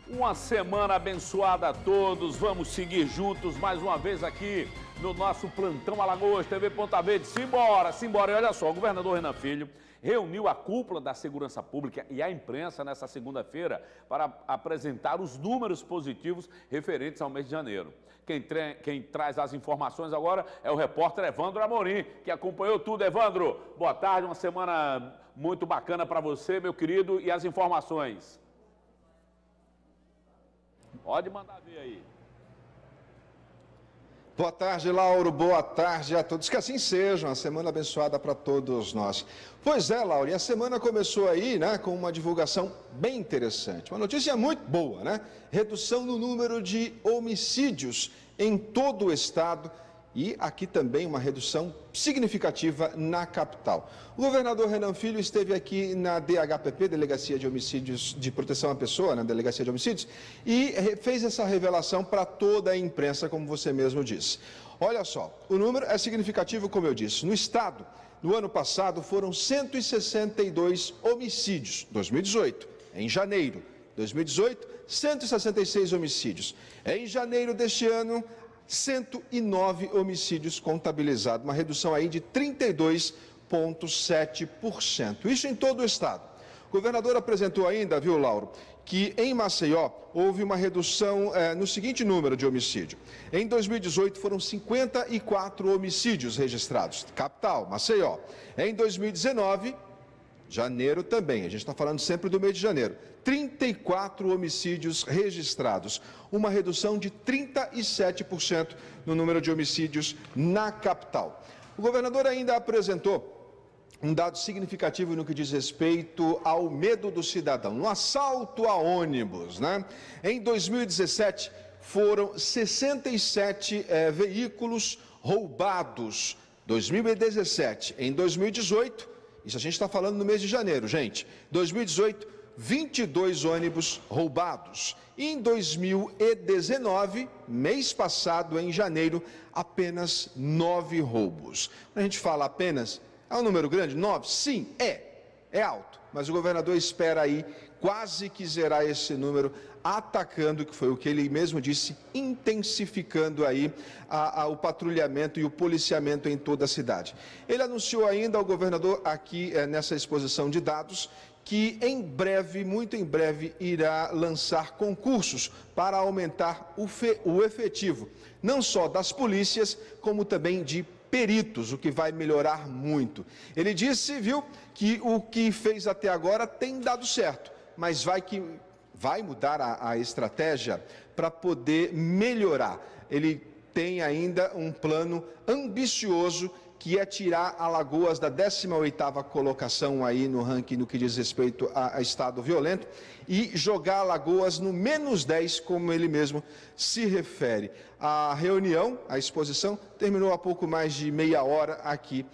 Uma semana abençoada a todos. Vamos seguir juntos mais uma vez aqui no nosso Plantão Alagoas, TV Ponta Verde. Simbora, simbora. E olha só, o governador Renan Filho reuniu a cúpula da segurança pública e a imprensa nesta segunda-feira para apresentar os números positivos referentes ao mês de janeiro. Quem traz as informações agora é o repórter Evandro Amorim, que acompanhou tudo. Evandro, boa tarde, uma semana muito bacana para você, meu querido, e as informações. Pode mandar ver aí. Boa tarde, Lauro. Boa tarde a todos. Que assim seja, uma semana abençoada para todos nós. Pois é, Lauro, e a semana começou aí, né, com uma divulgação bem interessante. Uma notícia muito boa, né? Redução no número de homicídios em todo o estado. E aqui também uma redução significativa na capital. O governador Renan Filho esteve aqui na DHPP, Delegacia de Homicídios de Proteção à Pessoa, na Delegacia de Homicídios, e fez essa revelação para toda a imprensa, como você mesmo disse. Olha só, o número é significativo, como eu disse. No estado, no ano passado, foram 162 homicídios, 2018, em janeiro. 2018, 166 homicídios. Em janeiro deste ano, 109 homicídios contabilizados, uma redução aí de 32,7%. Isso em todo o estado. O governador apresentou ainda, viu, Lauro, que em Maceió houve uma redução no seguinte número de homicídio. Em 2018 foram 54 homicídios registrados, capital, Maceió. Em 2019, janeiro também, a gente está falando sempre do mês de janeiro, 34 homicídios registrados, uma redução de 37% no número de homicídios na capital. O governador ainda apresentou um dado significativo no que diz respeito ao medo do cidadão, no assalto a ônibus, né? Em 2017 foram 67 veículos roubados, 2017, em 2018, isso a gente está falando no mês de janeiro, gente. 2018, 22 ônibus roubados. E em 2019, mês passado, em janeiro, apenas 9 roubos. Quando a gente fala apenas, é um número grande? 9? Sim, é alto. Mas o governador espera aí quase que zerar esse número, atacando, que foi o que ele mesmo disse, intensificando aí o patrulhamento e o policiamento em toda a cidade. Ele anunciou ainda ao governador aqui nessa exposição de dados que em breve, muito em breve, irá lançar concursos para aumentar o efetivo, não só das polícias, como também de peritos, o que vai melhorar muito. Ele disse, viu, que o que fez até agora tem dado certo, mas vai mudar a estratégia para poder melhorar. Ele tem ainda um plano ambicioso, que é tirar Alagoas da 18ª colocação aí no ranking no que diz respeito a estado violento e jogar Alagoas no -10, como ele mesmo se refere. A reunião, a exposição, terminou há pouco mais de meia hora aqui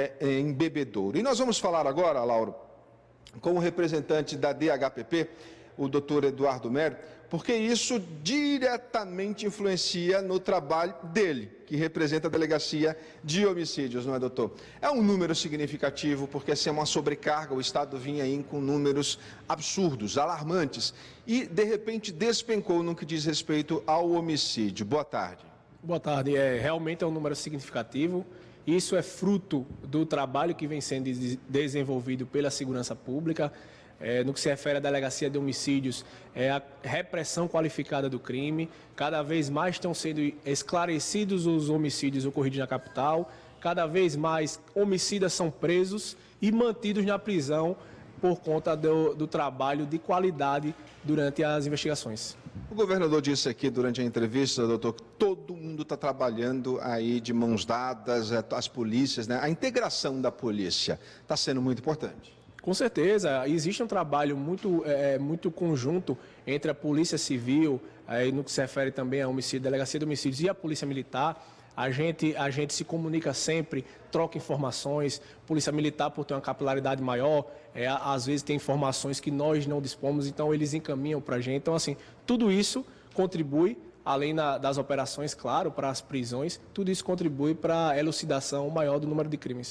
em Bebedouro. E nós vamos falar agora, Lauro, com o representante da DHPP, o doutor Eduardo Mério, porque isso diretamente influencia no trabalho dele, que representa a Delegacia de Homicídios, não é, doutor? É um número significativo, porque assim, é uma sobrecarga, o Estado vinha aí com números absurdos, alarmantes, e de repente despencou no que diz respeito ao homicídio. Boa tarde. Boa tarde. Realmente é um número significativo. Isso é fruto do trabalho que vem sendo desenvolvido pela segurança pública. No que se refere à Delegacia de Homicídios, a repressão qualificada do crime. Cada vez mais estão sendo esclarecidos os homicídios ocorridos na capital, cada vez mais homicidas são presos e mantidos na prisão por conta do trabalho de qualidade durante as investigações. O governador disse aqui durante a entrevista, doutor, que todo mundo está trabalhando aí de mãos dadas, as polícias, né? A integração da polícia está sendo muito importante. Com certeza, existe um trabalho muito conjunto entre a Polícia Civil, no que se refere também a homicídio, Delegacia de Homicídios e a Polícia Militar. A gente se comunica sempre, troca informações. Polícia Militar, por ter uma capilaridade maior, às vezes tem informações que nós não dispomos, então eles encaminham para a gente. Então, assim, tudo isso contribui, além das operações, claro, para as prisões, tudo isso contribui para a elucidação maior do número de crimes.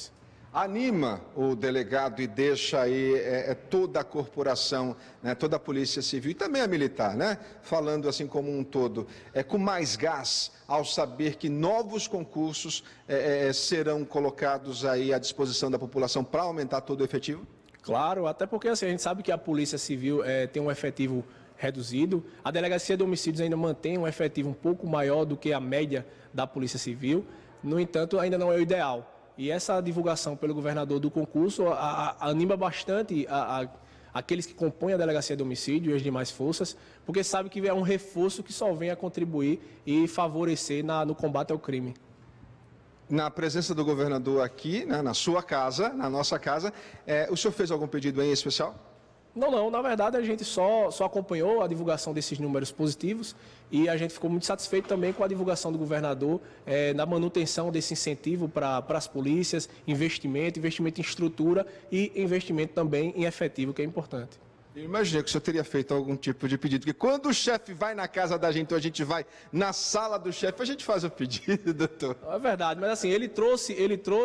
Anima o delegado e deixa aí toda a corporação, né, toda a Polícia Civil e também a militar, né, falando assim como um todo, com mais gás ao saber que novos concursos serão colocados aí à disposição da população para aumentar todo o efetivo? Claro, até porque assim, a gente sabe que a Polícia Civil tem um efetivo reduzido, a Delegacia de Homicídios ainda mantém um efetivo um pouco maior do que a média da Polícia Civil, no entanto, ainda não é o ideal. E essa divulgação pelo governador do concurso anima bastante aqueles que compõem a Delegacia de Homicídio e as demais forças, porque sabe que é um reforço que só vem a contribuir e favorecer no combate ao crime. Na presença do governador aqui, né, na sua casa, na nossa casa, o senhor fez algum pedido em especial? Não, na verdade a gente só acompanhou a divulgação desses números positivos e a gente ficou muito satisfeito também com a divulgação do governador na manutenção desse incentivo para as polícias, investimento em estrutura e investimento também em efetivo, que é importante. Eu imaginei que o senhor teria feito algum tipo de pedido, porque quando o chefe vai na casa da gente, ou a gente vai na sala do chefe, a gente faz o pedido, doutor. É verdade, mas assim, ele trouxe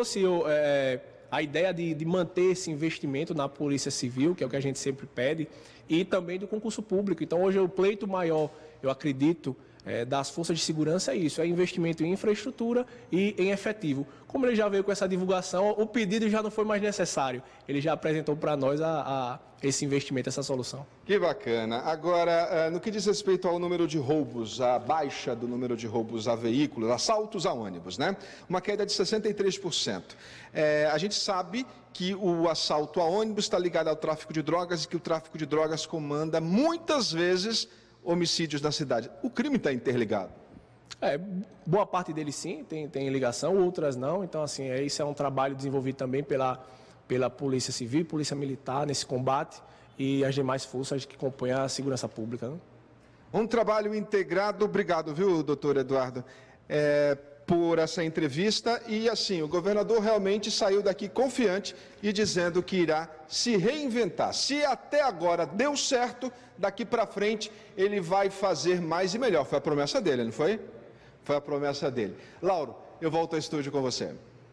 a ideia de manter esse investimento na Polícia Civil, que é o que a gente sempre pede, e também do concurso público. Então, hoje, o pleito maior, eu acredito, das forças de segurança é isso, é investimento em infraestrutura e em efetivo. Como ele já veio com essa divulgação, o pedido já não foi mais necessário. Ele já apresentou para nós esse investimento, essa solução. Que bacana. Agora, no que diz respeito ao número de roubos, a baixa do número de roubos a veículos, assaltos a ônibus, né? Uma queda de 63%. A gente sabe que o assalto a ônibus está ligado ao tráfico de drogas e que o tráfico de drogas comanda muitas vezes homicídios na cidade. O crime está interligado. Boa parte deles sim, tem ligação, outras não. Então, assim, isso é um trabalho desenvolvido também pela Polícia Civil, Polícia Militar nesse combate e as demais forças que compõem a segurança pública. Né? Um trabalho integrado. Obrigado, viu, doutor Eduardo, por essa entrevista. E assim, o governador realmente saiu daqui confiante e dizendo que irá se reinventar. Se até agora deu certo, daqui para frente ele vai fazer mais e melhor. Foi a promessa dele, não foi? Foi a promessa dele. Lauro, eu volto ao estúdio com você.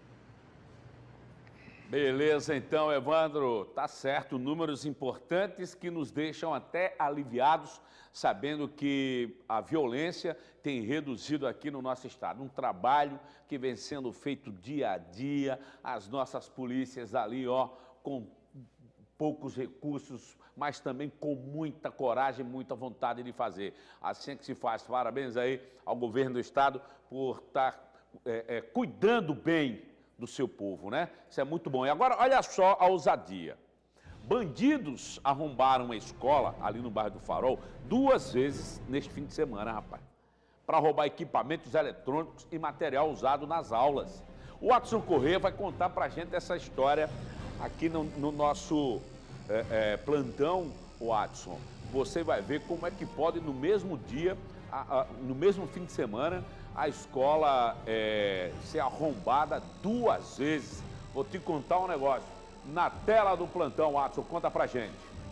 Beleza, então, Evandro, tá certo, números importantes que nos deixam até aliviados, sabendo que a violência tem reduzido aqui no nosso estado. Um trabalho que vem sendo feito dia a dia, as nossas polícias ali, ó, com poucos recursos, mas também com muita coragem, muita vontade de fazer. Assim é que se faz. Parabéns aí ao governo do estado por estar cuidando bem do seu povo, né? Isso é muito bom. E agora, olha só a ousadia. Bandidos arrombaram uma escola ali no bairro do Farol 2 vezes neste fim de semana, rapaz, para roubar equipamentos eletrônicos e material usado nas aulas. O Watson Corrêa vai contar pra gente essa história aqui no nosso plantão, Watson. Você vai ver como é que pode, no mesmo dia, no mesmo fim de semana, a escola ser arrombada 2 vezes. Vou te contar um negócio. Na tela do plantão, Watson, conta pra gente.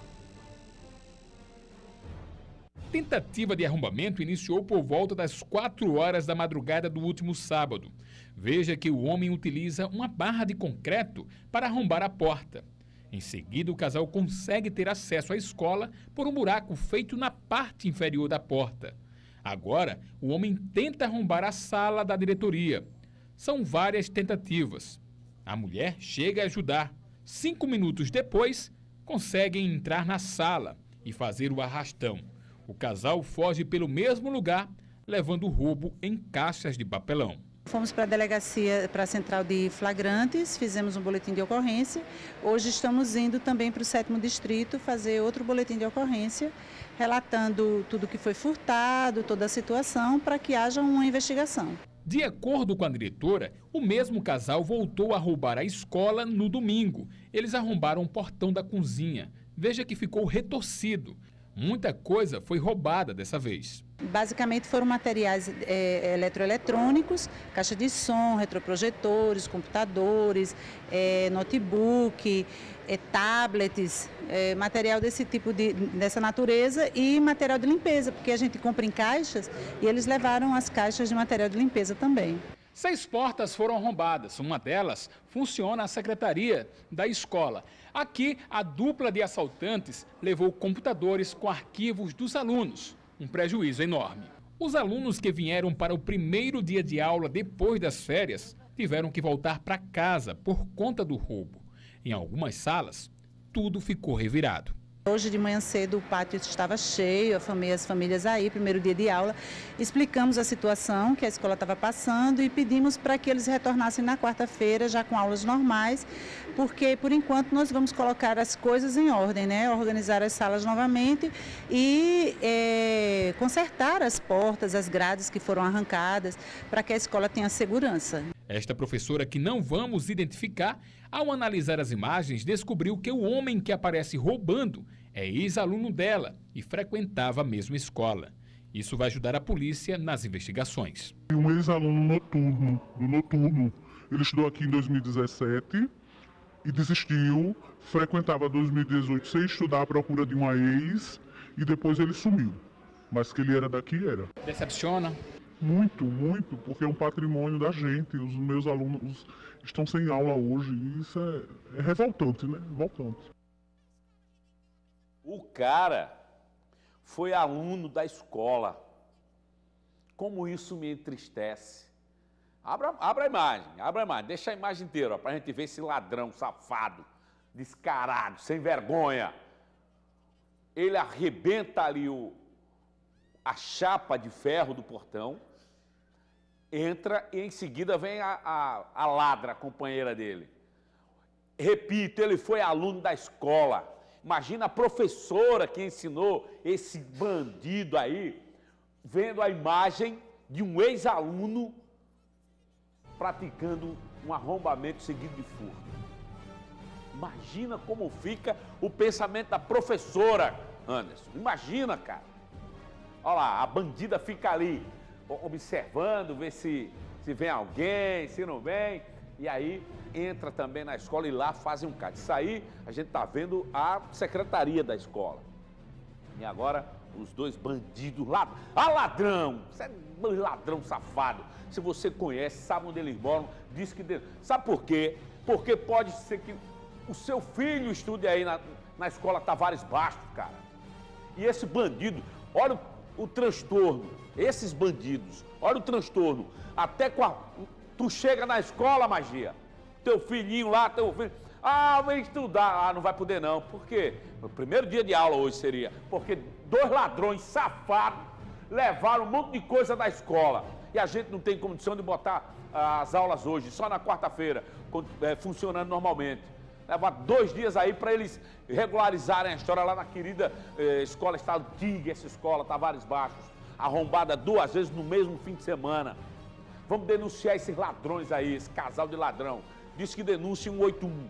Tentativa de arrombamento iniciou por volta das 4 horas da madrugada do último sábado. Veja que o homem utiliza uma barra de concreto para arrombar a porta. Em seguida, o casal consegue ter acesso à escola por um buraco feito na parte inferior da porta. Agora, o homem tenta arrombar a sala da diretoria. São várias tentativas. A mulher chega a ajudar. 5 minutos depois, conseguem entrar na sala e fazer o arrastão. O casal foge pelo mesmo lugar, levando o roubo em caixas de papelão. Fomos para a delegacia, para a central de flagrantes, fizemos um boletim de ocorrência. Hoje estamos indo também para o 7º distrito fazer outro boletim de ocorrência, relatando tudo que foi furtado, toda a situação, para que haja uma investigação. De acordo com a diretora, o mesmo casal voltou a roubar a escola no domingo. Eles arrombaram o portão da cozinha. Veja que ficou retorcido. Muita coisa foi roubada dessa vez. Basicamente foram materiais eletroeletrônicos, caixa de som, retroprojetores, computadores, notebook, tablets, material desse tipo, dessa natureza e material de limpeza, porque a gente compra em caixas e eles levaram as caixas de material de limpeza também. 6 portas foram arrombadas, uma delas funciona a secretaria da escola. Aqui, a dupla de assaltantes levou computadores com arquivos dos alunos, um prejuízo enorme. Os alunos que vieram para o primeiro dia de aula depois das férias tiveram que voltar para casa por conta do roubo. Em algumas salas, tudo ficou revirado. Hoje de manhã cedo o pátio estava cheio, as famílias aí, primeiro dia de aula. Explicamos a situação que a escola estava passando e pedimos para que eles retornassem na quarta-feira, já com aulas normais, porque por enquanto nós vamos colocar as coisas em ordem, né? Organizar as salas novamente e consertar as portas, as grades que foram arrancadas, para que a escola tenha segurança. Esta professora, que não vamos identificar, ao analisar as imagens, descobriu que o homem que aparece roubando é ex-aluno dela e frequentava a mesma escola. Isso vai ajudar a polícia nas investigações. Um ex-aluno do noturno, ele estudou aqui em 2017 e desistiu, frequentava 2018 sem estudar à procura de uma ex e depois ele sumiu. Mas que ele era daqui, era. Decepciona? Muito, muito, porque é um patrimônio da gente. Os meus alunos estão sem aula hoje e isso é revoltante, né? Revoltante. O cara foi aluno da escola. Como isso me entristece. Abra a imagem, deixa a imagem inteira, para a gente ver esse ladrão safado, descarado, sem vergonha. Ele arrebenta ali a chapa de ferro do portão, entra e em seguida vem a ladra, a companheira dele. Repito, ele foi aluno da escola. Imagina a professora que ensinou esse bandido aí, vendo a imagem de um ex-aluno praticando um arrombamento seguido de furto. Imagina como fica o pensamento da professora, Anderson. Imagina, cara. Olha lá, a bandida fica ali, observando, ver se vem alguém, se não vem. E aí entra também na escola e lá fazem um caso. Isso aí a gente está vendo a secretaria da escola. E agora os dois bandidos, ladrão, você é um ladrão safado. Se você conhece, sabe onde eles moram, diz que... Sabe por quê? Porque pode ser que o seu filho estude aí na escola Tavares Bastos, cara. E esse bandido, olha o transtorno, esses bandidos, olha o transtorno. Até tu chega na escola, Magia, teu filhinho lá, vem estudar. Não vai poder não. Por quê? O primeiro dia de aula hoje seria, porque 2 ladrões safados levaram um monte de coisa da escola. E a gente não tem condição de botar as aulas hoje, só na quarta-feira, funcionando normalmente. Leva 2 dias aí para eles regularizarem a história lá na querida escola Estado Tig, essa escola Tavares Bastos, arrombada 2 vezes no mesmo fim de semana. Vamos denunciar esses ladrões aí, esse casal de ladrão. Diz que denúncia 181,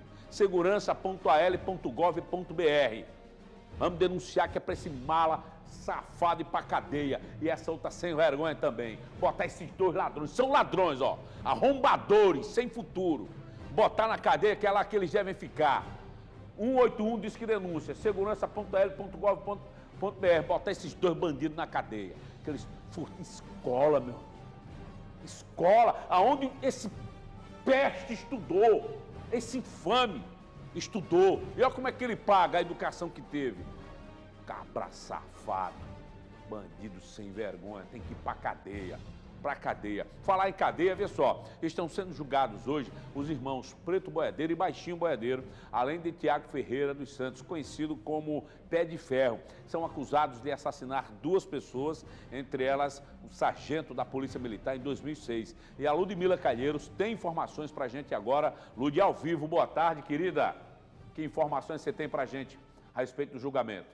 segurança.al.gov.br. Vamos denunciar que é para esse mala safado e pra cadeia. E essa outra sem vergonha também. Botar esses 2 ladrões, são ladrões, ó, arrombadores, sem futuro. Botar na cadeia, que é lá que eles devem ficar. 181 diz que denúncia, segurança.al.gov.br. Botar esses 2 bandidos na cadeia. Que eles furtam escola, meu. Escola, aonde esse peste estudou, esse infame estudou. E olha como é que ele paga a educação que teve. Cabra safado, bandido sem vergonha, tem que ir pra cadeia. Falar em cadeia, vê só, estão sendo julgados hoje os irmãos Preto Boiadeiro e Baixinho Boiadeiro, além de Tiago Ferreira dos Santos, conhecido como Pé de Ferro. São acusados de assassinar 2 pessoas, entre elas o sargento da Polícia Militar em 2006. E a Ludmila Calheiros tem informações pra gente agora. Lud, ao vivo, boa tarde, querida. Que informações você tem pra gente a respeito do julgamento?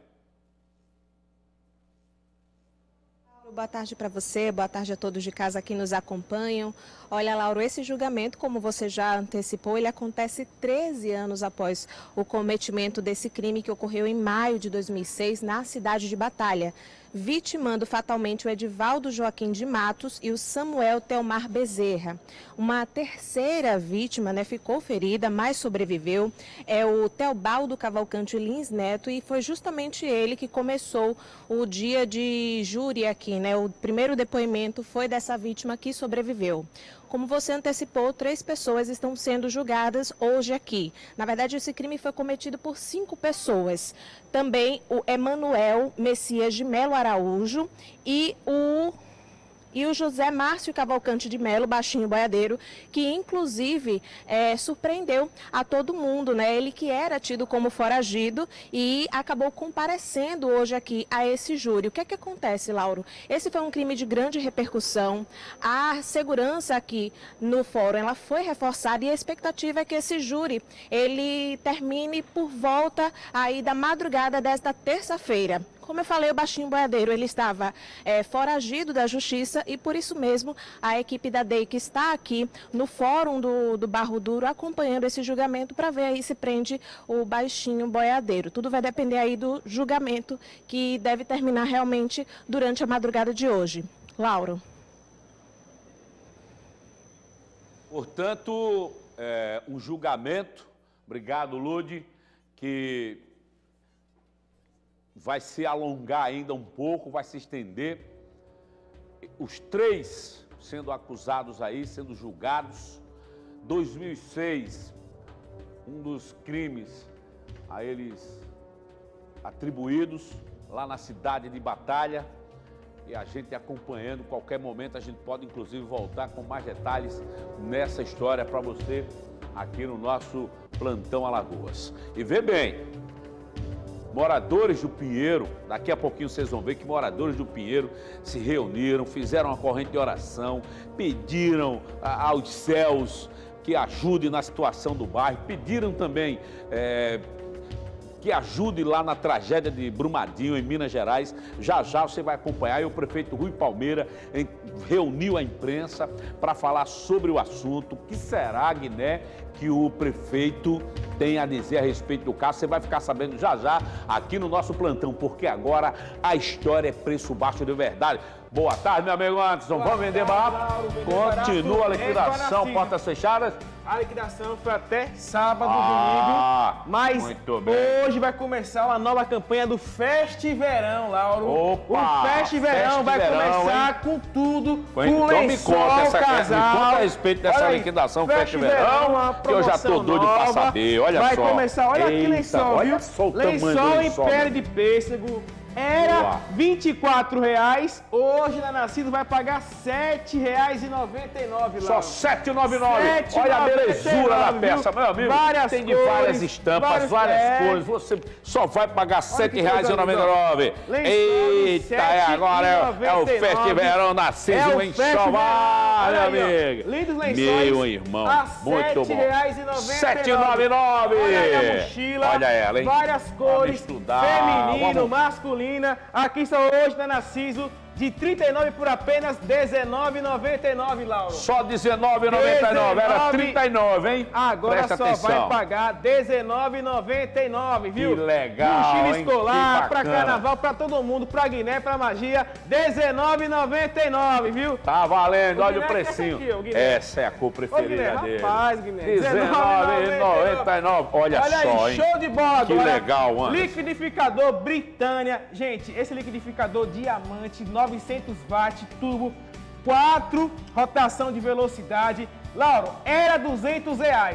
Boa tarde para você, boa tarde a todos de casa que nos acompanham. Olha, Lauro, esse julgamento, como você já antecipou, ele acontece 13 anos após o cometimento desse crime que ocorreu em maio de 2006 na cidade de Batalha, vitimando fatalmente o Edivaldo Joaquim de Matos e o Samuel Telmar Bezerra. Uma terceira vítima, ficou ferida, mas sobreviveu, é o Teobaldo Cavalcante Lins Neto, e foi justamente ele que começou o dia de júri aqui, O primeiro depoimento foi dessa vítima que sobreviveu. Como você antecipou, 3 pessoas estão sendo julgadas hoje aqui. Na verdade, esse crime foi cometido por 5 pessoas. Também o Emanuel Messias de Melo Araújo e o José Márcio Cavalcante de Melo, baixinho boiadeiro, que inclusive surpreendeu a todo mundo, né? Ele que era tido como foragido e acabou comparecendo hoje aqui a esse júri. O que é que acontece, Lauro? Esse foi um crime de grande repercussão. A segurança aqui no fórum, ela foi reforçada e a expectativa é que esse júri, ele termine por volta aí da madrugada desta terça-feira. Como eu falei, o baixinho boiadeiro, ele estava foragido da justiça e por isso mesmo a equipe da DEIC está aqui no fórum do Barro Duro acompanhando esse julgamento para ver aí se prende o baixinho boiadeiro. Tudo vai depender aí do julgamento que deve terminar realmente durante a madrugada de hoje. Lauro. Portanto, um julgamento, obrigado, Lude, que vai se alongar ainda um pouco, vai se estender. Os 3 sendo acusados aí, sendo julgados. 2006, um dos crimes a eles atribuídos lá na cidade de Batalha. E a gente acompanhando, qualquer momento a gente pode inclusive voltar com mais detalhes nessa história para você aqui no nosso Plantão Alagoas. E vê bem, moradores do Pinheiro, daqui a pouquinho vocês vão ver que moradores do Pinheiro se reuniram, fizeram uma corrente de oração, pediram aos céus que ajudem na situação do bairro, pediram também que ajude lá na tragédia de Brumadinho, em Minas Gerais. Já já você vai acompanhar. E o prefeito Rui Palmeira reuniu a imprensa para falar sobre o assunto. O que será, Guiné, que o prefeito tem a dizer a respeito do caso? Você vai ficar sabendo já já aqui no nosso plantão, porque agora a história é preço baixo de verdade. Boa tarde, meu amigo Anderson. Vamos vender barato? Continua a liquidação, portas fechadas? A liquidação foi até sábado, domingo, mas hoje vai começar uma nova campanha do Festiverão, Lauro. Opa, o Festiverão vai começar com tudo, com então lençol, me conta casal. a respeito dessa liquidação Festiverão, que eu já tô doido pra saber, olha vai só. Vai começar, olha que lençol, olha viu? Só o lençol em pele de pêssego. Era R$ 24,00, hoje na Narciso vai pagar R$ 7,99. Só R$ 7,99. Olha a belezura da peça, meu amigo. Tem de várias estampas, várias cores. Você só vai pagar R$ 7,99. Eita, agora é o Festiverão Narciso enxoval, meu amigo. Lindos lençóis. Meu irmão, muito bom. R$ 7,99. Olha a mochila. Olha ela, hein? Várias cores. Feminino, masculino. Aqui só hoje na Narciso, de R$ 39 por apenas R$ 19,99, Lauro. Só R$ 19,99, era R$ 39, hein? Agora presta só atenção. Vai pagar R$ 19,99, viu? Que legal, mochila hein? escolar, pra carnaval, pra todo mundo, pra Guiné, pra magia, R$ 19,99, viu? Tá valendo, olha o Guiné, precinho. aqui, essa é a cor preferida dele. Rapaz, Guiné. R$19,99. Olha só, aí, hein? show de bola Que agora. legal, mano. Liquidificador Britânia. Gente, esse liquidificador diamante, 900 watts, turbo, 4 rotação de velocidade. Lauro, era R$ 200.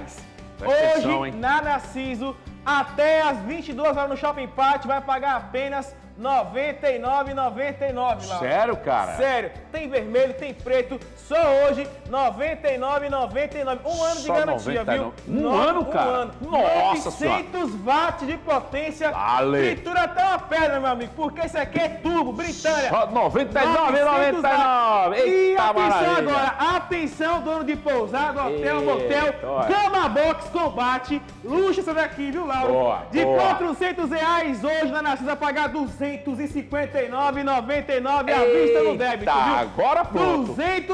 Hoje, na Narciso, até às 22 horas no Shopping Pátio, vai pagar apenas R$ 99,99, Lauro. Sério, cara? Sério. Tem vermelho, tem preto. Só hoje, R$ 99,99. Um ano de garantia, viu? Um ano, cara? Um ano. Nossa 900 watts de potência. Vale. Tritura até uma pedra, meu amigo, porque esse aqui é turbo, Britânia. Só R$ 99,99. E atenção maravilha. agora, atenção, dono de pousada, hotel, motel, Gama Box Combate. Luxo essa daqui, viu, Lauro? Boa, de R$ 400 hoje na Narciso vai pagar R$ 259,99 à vista no débito, viu? Agora pronto. R$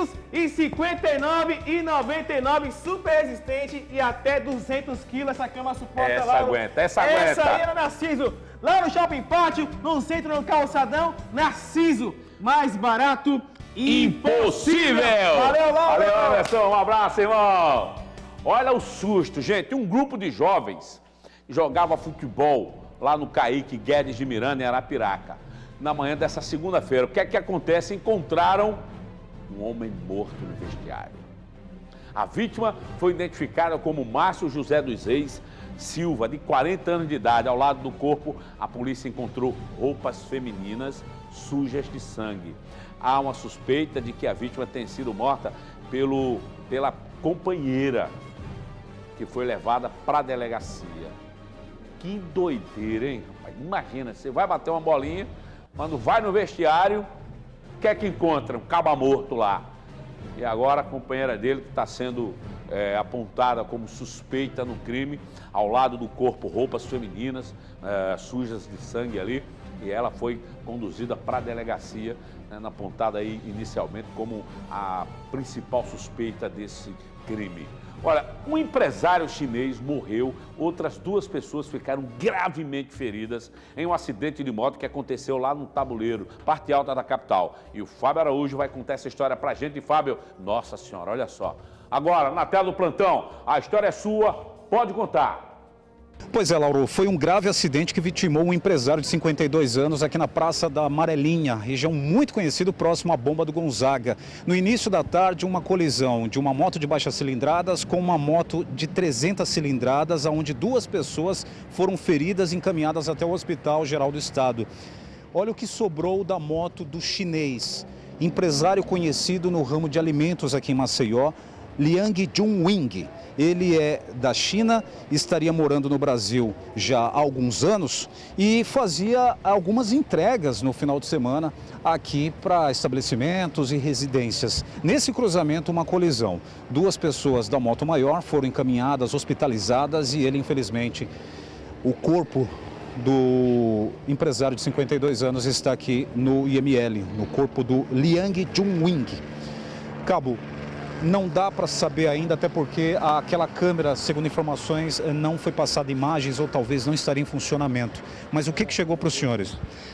259,99, super resistente e até 200 quilos. Essa cama suporta, essa Lauro. aguenta. Essa aí é na Narciso. Lá no Shopping Pátio, no centro, no calçadão, Narciso. Mais barato impossível. Valeu, Lauro. Valeu, Anderson. Um abraço, irmão. Olha o susto, gente. Um grupo de jovens jogava futebol lá no Caíque Guedes de Miranda, em Arapiraca. Na manhã dessa segunda-feira, o que é que acontece? Encontraram um homem morto no vestiário. A vítima foi identificada como Márcio José dos Reis Silva, de 40 anos de idade. Ao lado do corpo, a polícia encontrou roupas femininas sujas de sangue. Há uma suspeita de que a vítima tenha sido morta pela companheira, que foi levada para a delegacia. Que doideira, hein, rapaz? Imagina, você vai bater uma bolinha, quando vai no vestiário, o que é que encontra? Um caba morto lá. E agora a companheira dele, que está sendo apontada como suspeita no crime, ao lado do corpo, roupas femininas sujas de sangue ali, e ela foi conduzida para a delegacia, apontada aí inicialmente como a principal suspeita desse crime. Olha, um empresário chinês morreu, outras 2 pessoas ficaram gravemente feridas em um acidente de moto que aconteceu lá no Tabuleiro, parte alta da capital. E o Fábio Araújo vai contar essa história pra gente. E Fábio, nossa senhora, olha só. Agora, na tela do plantão, a história é sua, pode contar. Pois é, Lauro, foi um grave acidente que vitimou um empresário de 52 anos aqui na Praça da Amarelinha, região muito conhecida próximo à Bomba do Gonzaga. No início da tarde, uma colisão de uma moto de baixas cilindradas com uma moto de 300 cilindradas, onde 2 pessoas foram feridas e encaminhadas até o Hospital Geral do Estado. Olha o que sobrou da moto do chinês, empresário conhecido no ramo de alimentos aqui em Maceió, Liang Junwing. Ele é da China, estaria morando no Brasil já há alguns anos e fazia algumas entregas no final de semana aqui para estabelecimentos e residências. Nesse cruzamento, uma colisão. 2 pessoas da moto maior foram encaminhadas, hospitalizadas e ele, infelizmente, o corpo do empresário de 52 anos está aqui no IML, no corpo do Liang Junwing. Cabo, não dá para saber ainda, até porque aquela câmera, segundo informações, não foi passada imagens ou talvez não estaria em funcionamento. Mas o que chegou para os senhores?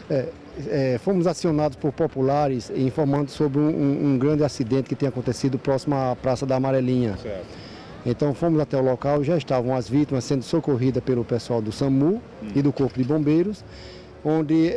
Fomos acionados por populares informando sobre um grande acidente que tem acontecido próximo à Praça da Amarelinha. Certo. Então fomos até o local, já estavam as vítimas sendo socorridas pelo pessoal do SAMU e do Corpo de Bombeiros, onde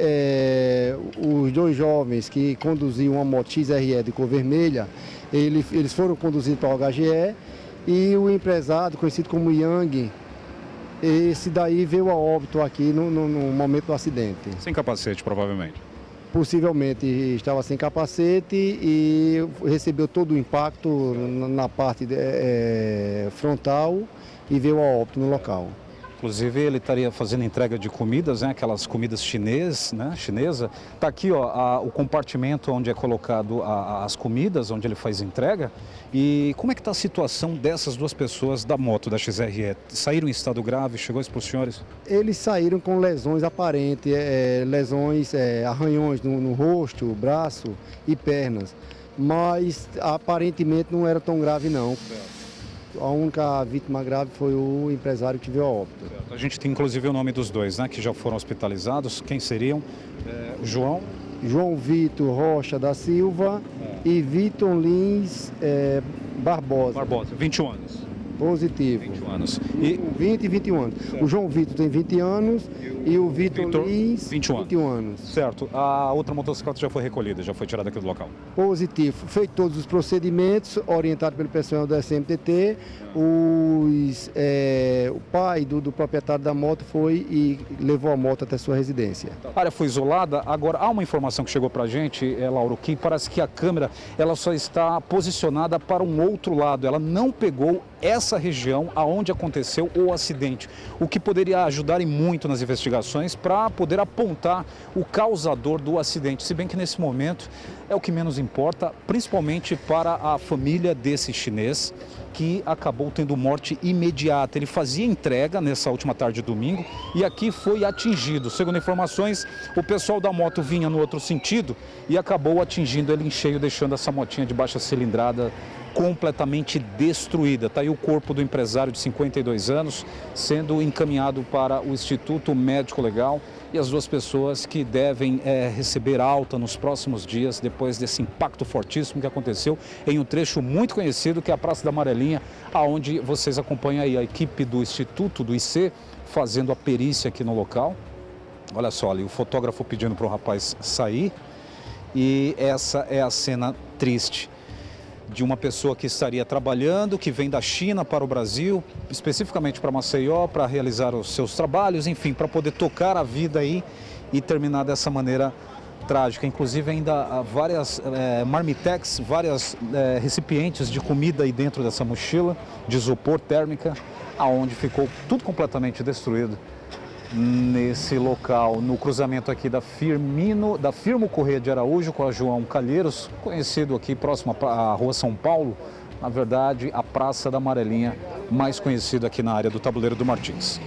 os 2 jovens que conduziam uma moto XRE de cor vermelha, eles foram conduzidos para o HGE e o empresário, conhecido como Yang, esse daí veio a óbito aqui no momento do acidente. Sem capacete, provavelmente. Possivelmente estava sem capacete e recebeu todo o impacto na parte frontal e veio a óbito no local. Inclusive, ele estaria fazendo entrega de comidas, né? Aquelas comidas chinesa. Está aqui ó, o compartimento onde é colocado as comidas, onde ele faz entrega. E como é que está a situação dessas 2 pessoas da moto, da XRE? Saíram em estado grave? Chegou isso para os senhores? Eles saíram com lesões aparentes, arranhões no rosto, braço e pernas. Mas aparentemente não era tão grave não. A única vítima grave foi o empresário que veio a óbito. A gente tem inclusive o nome dos 2, né, que já foram hospitalizados. Quem seriam? João Vitor Rocha da Silva e Vitor Lins Barbosa. 21 anos. Positivo. 21 anos. 20 e 21 anos. Certo. O João Vitor tem 20 anos e o Vitor Lins 21 anos. Certo. A outra motocicleta já foi recolhida, já foi tirada aqui do local. Positivo. Feito todos os procedimentos, orientado pelo pessoal do SMTT, o pai do proprietário da moto foi e levou a moto até sua residência. A área foi isolada. Agora, há uma informação que chegou para a gente, Lauro, que parece que a câmera ela só está posicionada para um outro lado. Ela não pegou essa região aonde aconteceu o acidente, o que poderia ajudar muito nas investigações para poder apontar o causador do acidente, se bem que nesse momento é o que menos importa, principalmente para a família desse chinês que acabou tendo morte imediata. Ele fazia entrega nessa última tarde de domingo e aqui foi atingido. Segundo informações, o pessoal da moto vinha no outro sentido e acabou atingindo ele em cheio, deixando essa motinha de baixa cilindrada completamente destruída. Está aí o corpo do empresário de 52 anos sendo encaminhado para o Instituto Médico Legal e as 2 pessoas que devem receber alta nos próximos dias depois desse impacto fortíssimo que aconteceu em um trecho muito conhecido que é a Praça da Amarelinha, aonde vocês acompanham aí a equipe do Instituto, do IC, fazendo a perícia aqui no local. Olha só ali, o fotógrafo pedindo para o rapaz sair e essa é a cena triste. de uma pessoa que estaria trabalhando, que vem da China para o Brasil, especificamente para Maceió, para realizar os seus trabalhos, enfim, para poder tocar a vida aí e terminar dessa maneira trágica. Inclusive ainda há várias marmitex, vários recipientes de comida aí dentro dessa mochila de isopor térmica, aonde ficou tudo completamente destruído nesse local, no cruzamento aqui da Firmo Corrêa de Araújo com a João Calheiros, conhecido aqui próximo à Rua São Paulo, na verdade a Praça da Amarelinha, mais conhecido aqui na área do Tabuleiro do Martins.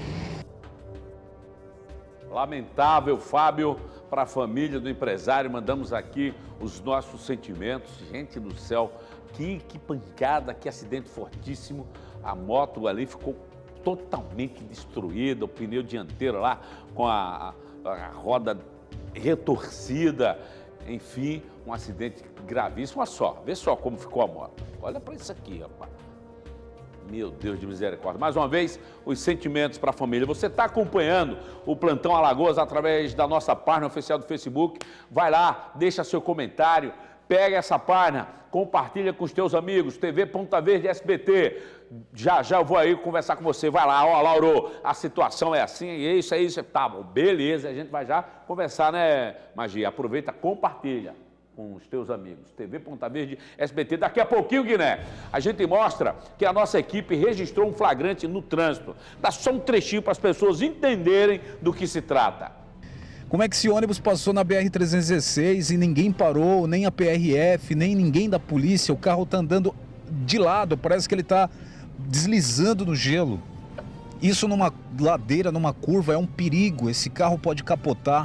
Lamentável, Fábio, para a família do empresário, mandamos aqui os nossos sentimentos. Gente do céu, que pancada, que acidente fortíssimo. A moto ali ficou totalmente destruída, o pneu dianteiro lá com a roda retorcida. Enfim, um acidente gravíssimo. Olha só, vê só como ficou a moto. Olha para isso aqui, rapaz. Meu Deus de misericórdia. Mais uma vez, os sentimentos para a família. Você está acompanhando o Plantão Alagoas através da nossa página oficial do Facebook. Vai lá, deixa seu comentário, pega essa página, compartilha com os teus amigos, TV Ponta Verde SBT. Já eu vou aí conversar com você. Vai lá, ó, Lauro, a situação é assim, é isso. Tá bom, beleza, a gente vai já conversar, né, Magia? Aproveita, compartilha com os teus amigos. TV Ponta Verde SBT. Daqui a pouquinho, Guiné, a gente mostra que a nossa equipe registrou um flagrante no trânsito. Dá só um trechinho para as pessoas entenderem do que se trata. Como é que esse ônibus passou na BR-316 e ninguém parou, nem a PRF, nem ninguém da polícia? O carro está andando de lado, parece que ele está deslizando no gelo. Isso numa ladeira, numa curva, é um perigo. Esse carro pode capotar.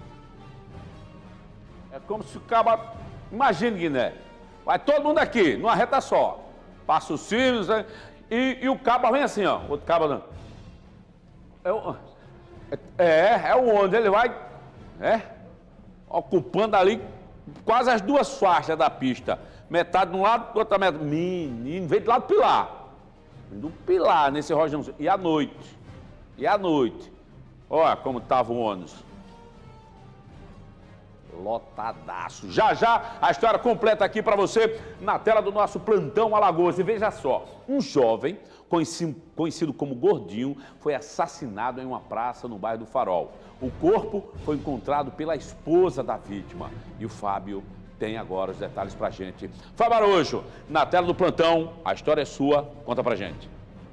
É como se o cabo... Imagina, Guiné, vai todo mundo aqui, numa reta só. Passa os cílios, né? E o cabo vem assim, ó. Outro cabo não. É o onde ele vai, ocupando ali quase as duas faixas da pista. Metade de um lado, outra metade. Menino, veio do lado do Pilar. Do Pilar, nesse rojãozinho. E à noite. Olha como estava o ônibus. Lotadaço. Já a história completa aqui para você na tela do nosso Plantão Alagoas. E veja só, um jovem conhecido como Gordinho foi assassinado em uma praça no bairro do Farol. O corpo foi encontrado pela esposa da vítima. E o Fábio tem agora os detalhes pra gente. Fábio Araújo, na tela do Plantão, a história é sua, conta pra gente.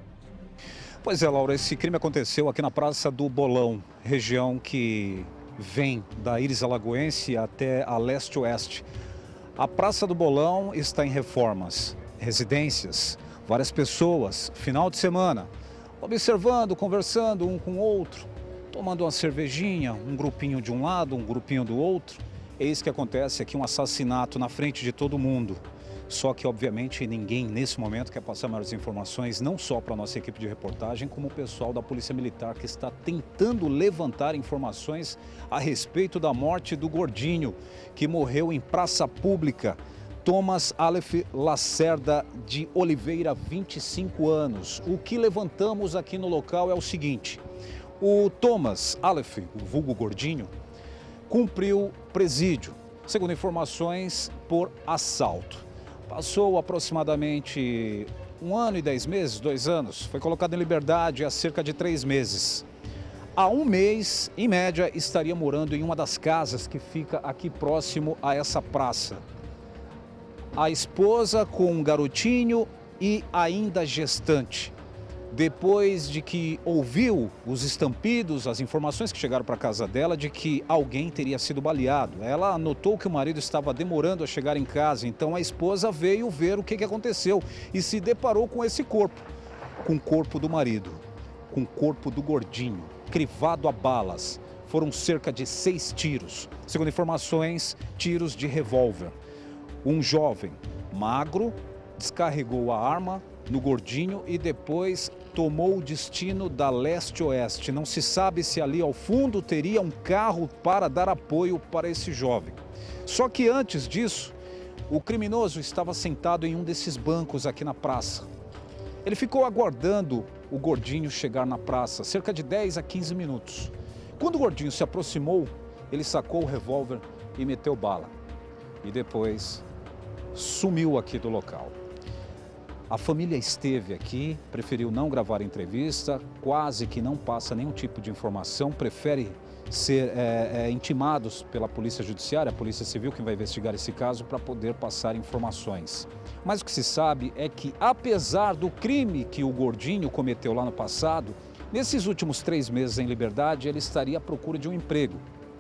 Pois é, Laura, esse crime aconteceu aqui na Praça do Bolão, região que vem da Íris Alagoense até a leste-oeste. A Praça do Bolão está em reformas, residências, várias pessoas, final de semana, observando, conversando um com o outro, tomando uma cervejinha, um grupinho de um lado, um grupinho do outro. Eis que acontece aqui um assassinato na frente de todo mundo. Só que, obviamente, ninguém nesse momento quer passar maiores informações, não só para a nossa equipe de reportagem, como o pessoal da Polícia Militar, que está tentando levantar informações a respeito da morte do Gordinho, que morreu em praça pública. Thomas Aleph Lacerda de Oliveira, 25 anos. O que levantamos aqui no local é o seguinte: o Thomas Aleph, o vulgo Gordinho, cumpriu presídio, segundo informações, por assalto. Passou aproximadamente 1 ano e 10 meses, 2 anos. Foi colocado em liberdade há cerca de 3 meses. Há 1 mês, em média, estaria morando em uma das casas que fica aqui próximo a essa praça. A esposa com um garotinho e ainda gestante. Depois de que ouviu os estampidos, as informações que chegaram para a casa dela de que alguém teria sido baleado. Ela notou que o marido estava demorando a chegar em casa, então a esposa veio ver o que aconteceu e se deparou com esse corpo. Com o corpo do marido, com o corpo do Gordinho, crivado a balas. Foram cerca de 6 tiros. Segundo informações, tiros de revólver. Um jovem magro descarregou a arma no Gordinho e depois tomou o destino da leste-oeste. Não se sabe se ali ao fundo teria um carro para dar apoio para esse jovem. Só que antes disso, o criminoso estava sentado em um desses bancos aqui na praça. Ele ficou aguardando o Gordinho chegar na praça, cerca de 10 a 15 minutos. Quando o Gordinho se aproximou, ele sacou o revólver e meteu bala. E depois sumiu aqui do local. A família esteve aqui, preferiu não gravar entrevista, quase que não passa nenhum tipo de informação, prefere ser intimados pela Polícia Judiciária, a Polícia Civil, que vai investigar esse caso, para poder passar informações. Mas o que se sabe é que, apesar do crime que o Gordinho cometeu lá no passado, nesses últimos 3 meses em liberdade, ele estaria à procura de um emprego.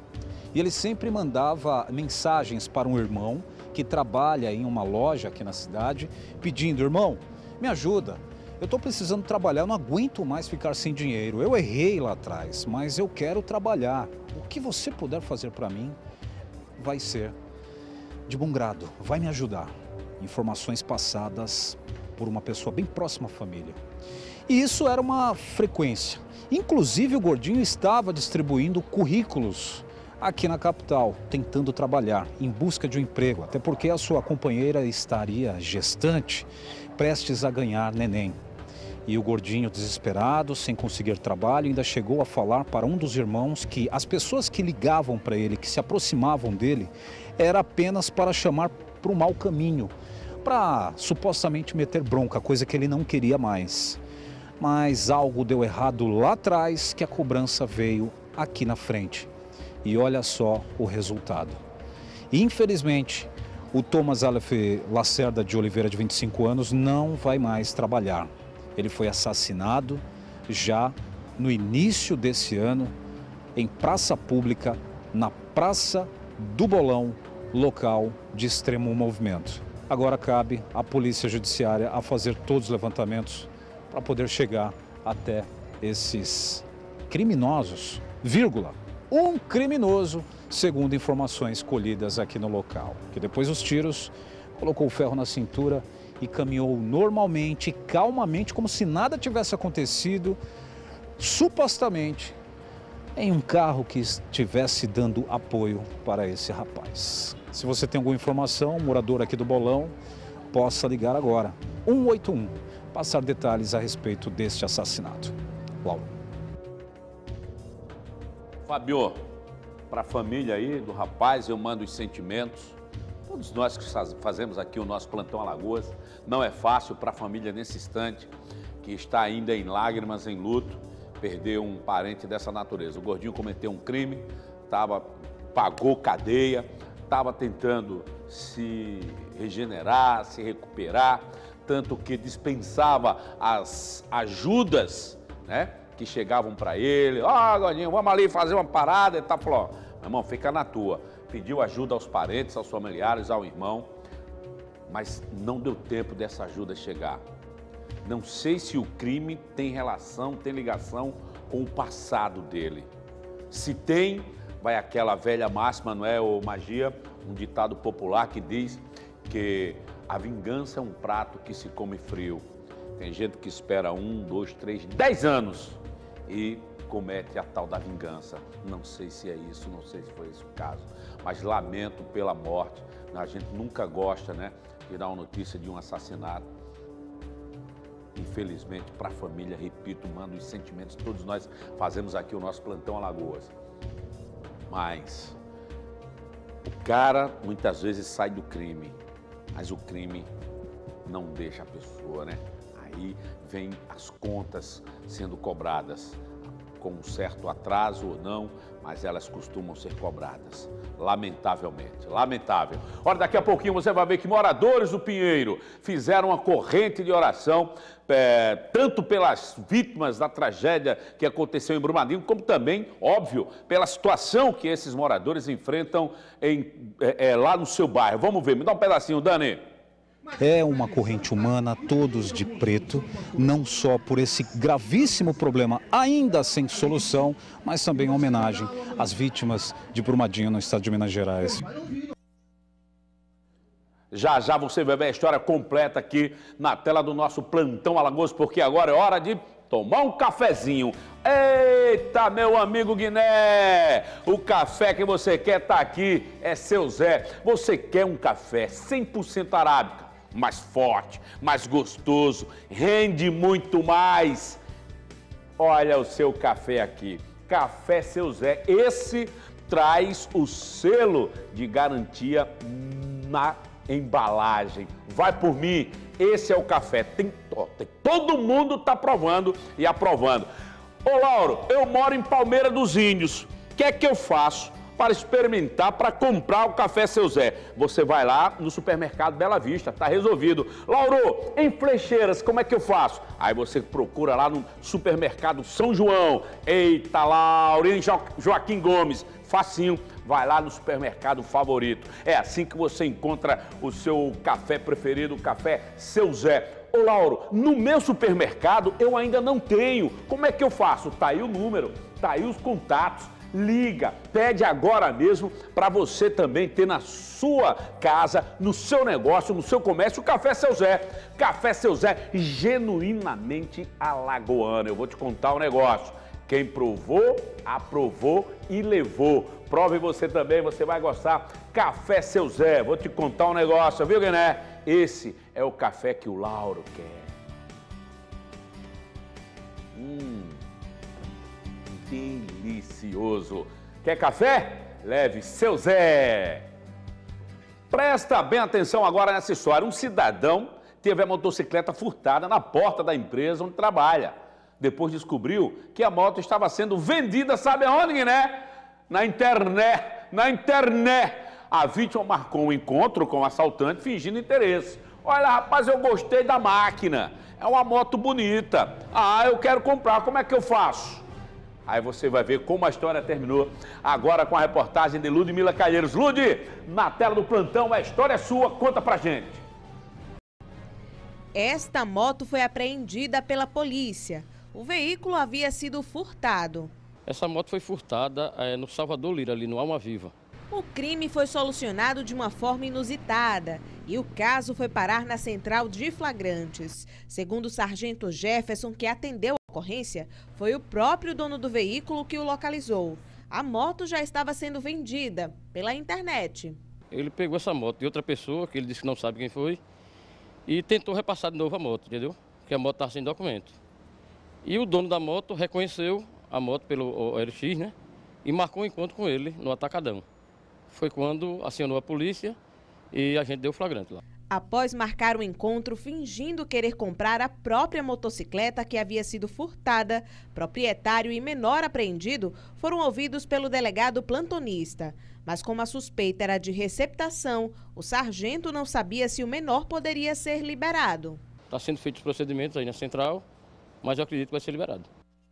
E ele sempre mandava mensagens para um irmão que trabalha em uma loja aqui na cidade, pedindo: irmão, me ajuda, eu estou precisando trabalhar, eu não aguento mais ficar sem dinheiro, eu errei lá atrás, mas eu quero trabalhar, o que você puder fazer para mim vai ser de bom grado, vai me ajudar. Informações passadas por uma pessoa bem próxima à família. E isso era uma frequência. Inclusive o Gordinho estava distribuindo currículos aqui na capital, tentando trabalhar, em busca de um emprego, até porque a sua companheira estaria gestante, prestes a ganhar neném. E o Gordinho, desesperado, sem conseguir trabalho, ainda chegou a falar para um dos irmãos que as pessoas que ligavam para ele, que se aproximavam dele, era apenas para chamar para o mau caminho, para supostamente meter bronca, coisa que ele não queria mais. Mas algo deu errado lá atrás, que a cobrança veio aqui na frente. E olha só o resultado. Infelizmente, o Thomas Aleph Lacerda de Oliveira, de 25 anos, não vai mais trabalhar. Ele foi assassinado já no início desse ano, em praça pública, na Praça do Bolão, local de extremo movimento. Agora cabe à Polícia Judiciária a fazer todos os levantamentos para poder chegar até esses criminosos, um criminoso, segundo informações colhidas aqui no local, que depois dos tiros colocou o ferro na cintura e caminhou normalmente, calmamente, como se nada tivesse acontecido, supostamente em um carro que estivesse dando apoio para esse rapaz. Se você tem alguma informação, morador aqui do Bolão, possa ligar agora, 181, passar detalhes a respeito deste assassinato. Laura. Fábio, para a família aí do rapaz, eu mando os sentimentos. Todos nós que fazemos aqui o nosso Plantão Alagoas, não é fácil para a família nesse instante, que está ainda em lágrimas, em luto, perder um parente dessa natureza. O Gordinho cometeu um crime, pagou cadeia, estava tentando se regenerar, se recuperar, tanto que dispensava as ajudas, né, que chegavam para ele. Gordinho, vamos ali fazer uma parada. Ele falou: meu irmão, fica na tua. Pediu ajuda aos parentes, aos familiares, ao irmão, mas não deu tempo dessa ajuda chegar. Não sei se o crime tem relação, tem ligação com o passado dele. Se tem, vai aquela velha máxima, não é, ô Magia? Um ditado popular que diz que a vingança é um prato que se come frio. Tem gente que espera 1, 2, 3, 10 anos e comete a tal da vingança. Não sei se é isso, não sei se foi esse o caso, mas lamento pela morte. A gente nunca gosta, né, de dar uma notícia de um assassinato. Infelizmente, para a família, repito, mando os sentimentos, todos nós fazemos aqui o nosso Plantão Alagoas. Mas o cara muitas vezes sai do crime, mas o crime não deixa a pessoa, né? Aí vem as contas sendo cobradas, com um certo atraso ou não, mas elas costumam ser cobradas, lamentavelmente, lamentável. Olha, daqui a pouquinho você vai ver que moradores do Pinheiro fizeram uma corrente de oração, tanto pelas vítimas da tragédia que aconteceu em Brumadinho, como também, óbvio, pela situação que esses moradores enfrentam lá no seu bairro. Vamos ver, me dá um pedacinho, Dani. É uma corrente humana, todos de preto, não só por esse gravíssimo problema ainda sem solução, mas também em homenagem às vítimas de Brumadinho no estado de Minas Gerais. Já já você vai ver a história completa aqui na tela do nosso Plantão Alagoas, porque agora é hora de tomar um cafezinho. Eita, meu amigo Guiné! O café que você quer tá aqui, é Seu Zé. Você quer um café 100% arábica, mais forte, mais gostoso, rende muito mais. Olha o seu café aqui, Café Seu Zé. Esse traz o selo de garantia na embalagem. Vai por mim, esse é o café. Todo mundo está provando e aprovando. Ô Lauro, eu moro em Palmeira dos Índios. O que é que eu faço para experimentar, para comprar o café Seu Zé? Você vai lá no supermercado Bela Vista, tá resolvido. Lauro, em Flecheiras, como é que eu faço? Aí você procura lá no supermercado São João. Eita, Lauro, em Joaquim Gomes, facinho. Vai lá no supermercado favorito. É assim que você encontra o seu café preferido, o café Seu Zé. Ô Lauro, no meu supermercado eu ainda não tenho. Como é que eu faço? Tá aí o número, tá aí os contatos. Liga, pede agora mesmo para você também ter na sua casa, no seu negócio, no seu comércio, o Café Seu Zé. Café Seu Zé, genuinamente alagoano. Eu vou te contar um negócio. Quem provou, aprovou e levou. Prove você também, você vai gostar. Café Seu Zé, vou te contar um negócio, viu, Guiné? Esse é o café que o Lauro quer. Delicioso. Quer café? Leve Seu Zé. Presta bem atenção agora nessa história. Um cidadão teve a motocicleta furtada na porta da empresa onde trabalha. Depois descobriu que a moto estava sendo vendida, sabe aonde, Guiné? Na internet. A vítima marcou um encontro com o assaltante fingindo interesse. Olha, rapaz, eu gostei da máquina. É uma moto bonita. Ah, eu quero comprar. Como é que eu faço? Aí você vai ver como a história terminou. Agora com a reportagem de Ludmila Calheiros. Ludi, na tela do plantão, a história é sua. Conta pra gente. Esta moto foi apreendida pela polícia. O veículo havia sido furtado. Essa moto foi furtada no Salvador Lira, ali no Alma Viva. O crime foi solucionado de uma forma inusitada e o caso foi parar na central de flagrantes. Segundo o sargento Jefferson, que atendeu a ocorrência, foi o próprio dono do veículo que o localizou. A moto já estava sendo vendida pela internet. Ele pegou essa moto de outra pessoa, que ele disse que não sabe quem foi, e tentou repassar de novo a moto, entendeu? Porque a moto estava sem documento. E o dono da moto reconheceu a moto pelo OLX, né? E marcou um encontro com ele no Atacadão. Foi quando acionou a polícia e a gente deu flagrante lá. Após marcar o encontro fingindo querer comprar a própria motocicleta que havia sido furtada, proprietário e menor apreendido foram ouvidos pelo delegado plantonista. Mas como a suspeita era de receptação, o sargento não sabia se o menor poderia ser liberado. Está sendo feitos os procedimentos aí na central, mas eu acredito que vai ser liberado.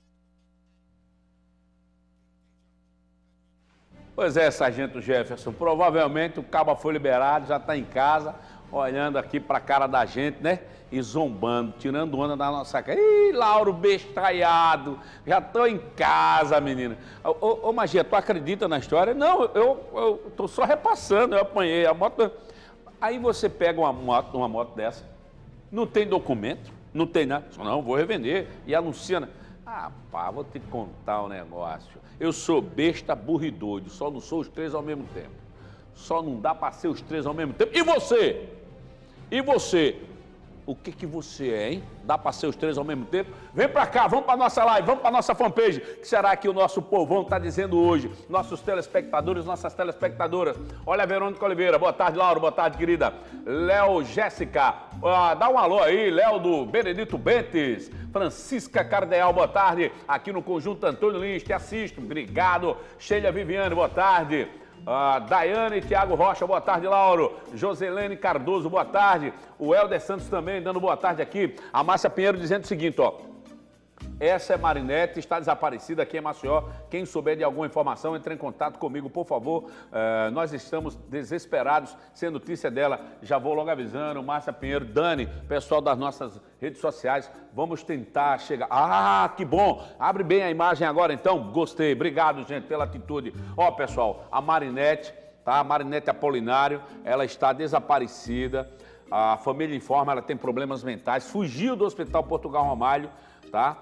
Pois é, sargento Jefferson, provavelmente o cabo foi liberado, já está em casa, olhando aqui para a cara da gente, né? E zombando, tirando onda da nossa cara. Ih, Lauro bestalhado, já estou em casa, menina. Ô, Magia, tu acredita na história? Não, eu estou só repassando, eu apanhei a moto. Aí você pega uma moto dessa, não tem documento, não tem nada, não, vou revender e anuncia, né? Ah, pá, vou te contar um negócio. Eu sou besta, burro e doido, só não sou os três ao mesmo tempo. Só não dá para ser os três ao mesmo tempo. E você? E você? O que você é, hein? Dá para ser os três ao mesmo tempo? Vem para cá, vamos para nossa live, vamos para nossa fanpage. O que será que o nosso povão está dizendo hoje? Nossos telespectadores, nossas telespectadoras. Olha a Verônica Oliveira, boa tarde, Lauro, boa tarde, querida. Léo Jéssica, dá um alô aí, Léo do Benedito Bentes. Francisca Cardeal, boa tarde. Aqui no Conjunto Antônio Lins, te assisto, obrigado. Sheila Viviane, boa tarde. Daiane e Tiago Rocha, boa tarde, Lauro. Joselene Cardoso, boa tarde. O Helder Santos também dando boa tarde aqui. A Márcia Pinheiro dizendo o seguinte, ó. Essa é Marinete, está desaparecida aqui em Maceió. Quem souber de alguma informação, entre em contato comigo, por favor. Nós estamos desesperados sem notícia dela. Já vou logo avisando, Márcia Pinheiro, Dani, pessoal das nossas redes sociais, vamos tentar chegar. Ah, que bom! Abre bem a imagem agora, então. Gostei. Obrigado, gente, pela atitude. Ó, pessoal, a Marinete, tá? A Marinete Apolinário, ela está desaparecida. A família informa, ela tem problemas mentais. Fugiu do Hospital Portugal Ramalho, tá?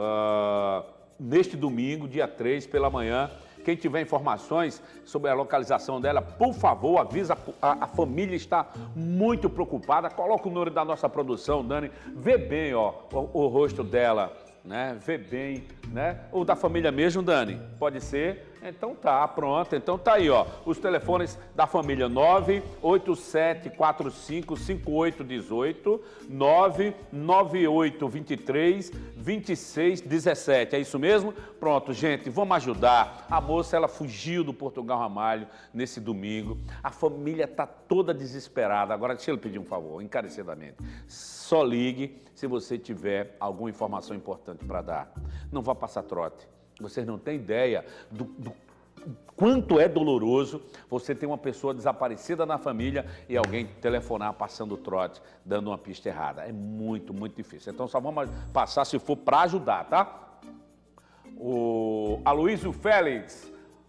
Neste domingo, dia 3, pela manhã. Quem tiver informações sobre a localização dela, por favor, avisa, a família está muito preocupada. Coloca o número da nossa produção, Dani, vê bem, ó, o rosto dela, né? Vê bem né? Ou da família mesmo, Dani? Pode ser? Então tá, pronto. Então tá aí, ó. Os telefones da família 987455818, 998232617. É isso mesmo? Pronto, gente, vamos ajudar. A moça, ela fugiu do Portugal Ramalho nesse domingo. A família tá toda desesperada. Agora, deixa eu pedir um favor, encarecidamente. Só ligue se você tiver alguma informação importante para dar. Não vá passar trote. Vocês não têm ideia do quanto é doloroso você ter uma pessoa desaparecida na família e alguém telefonar passando trote, dando uma pista errada. É muito, muito difícil. Então só vamos passar se for para ajudar, tá? O Aloysio Félix.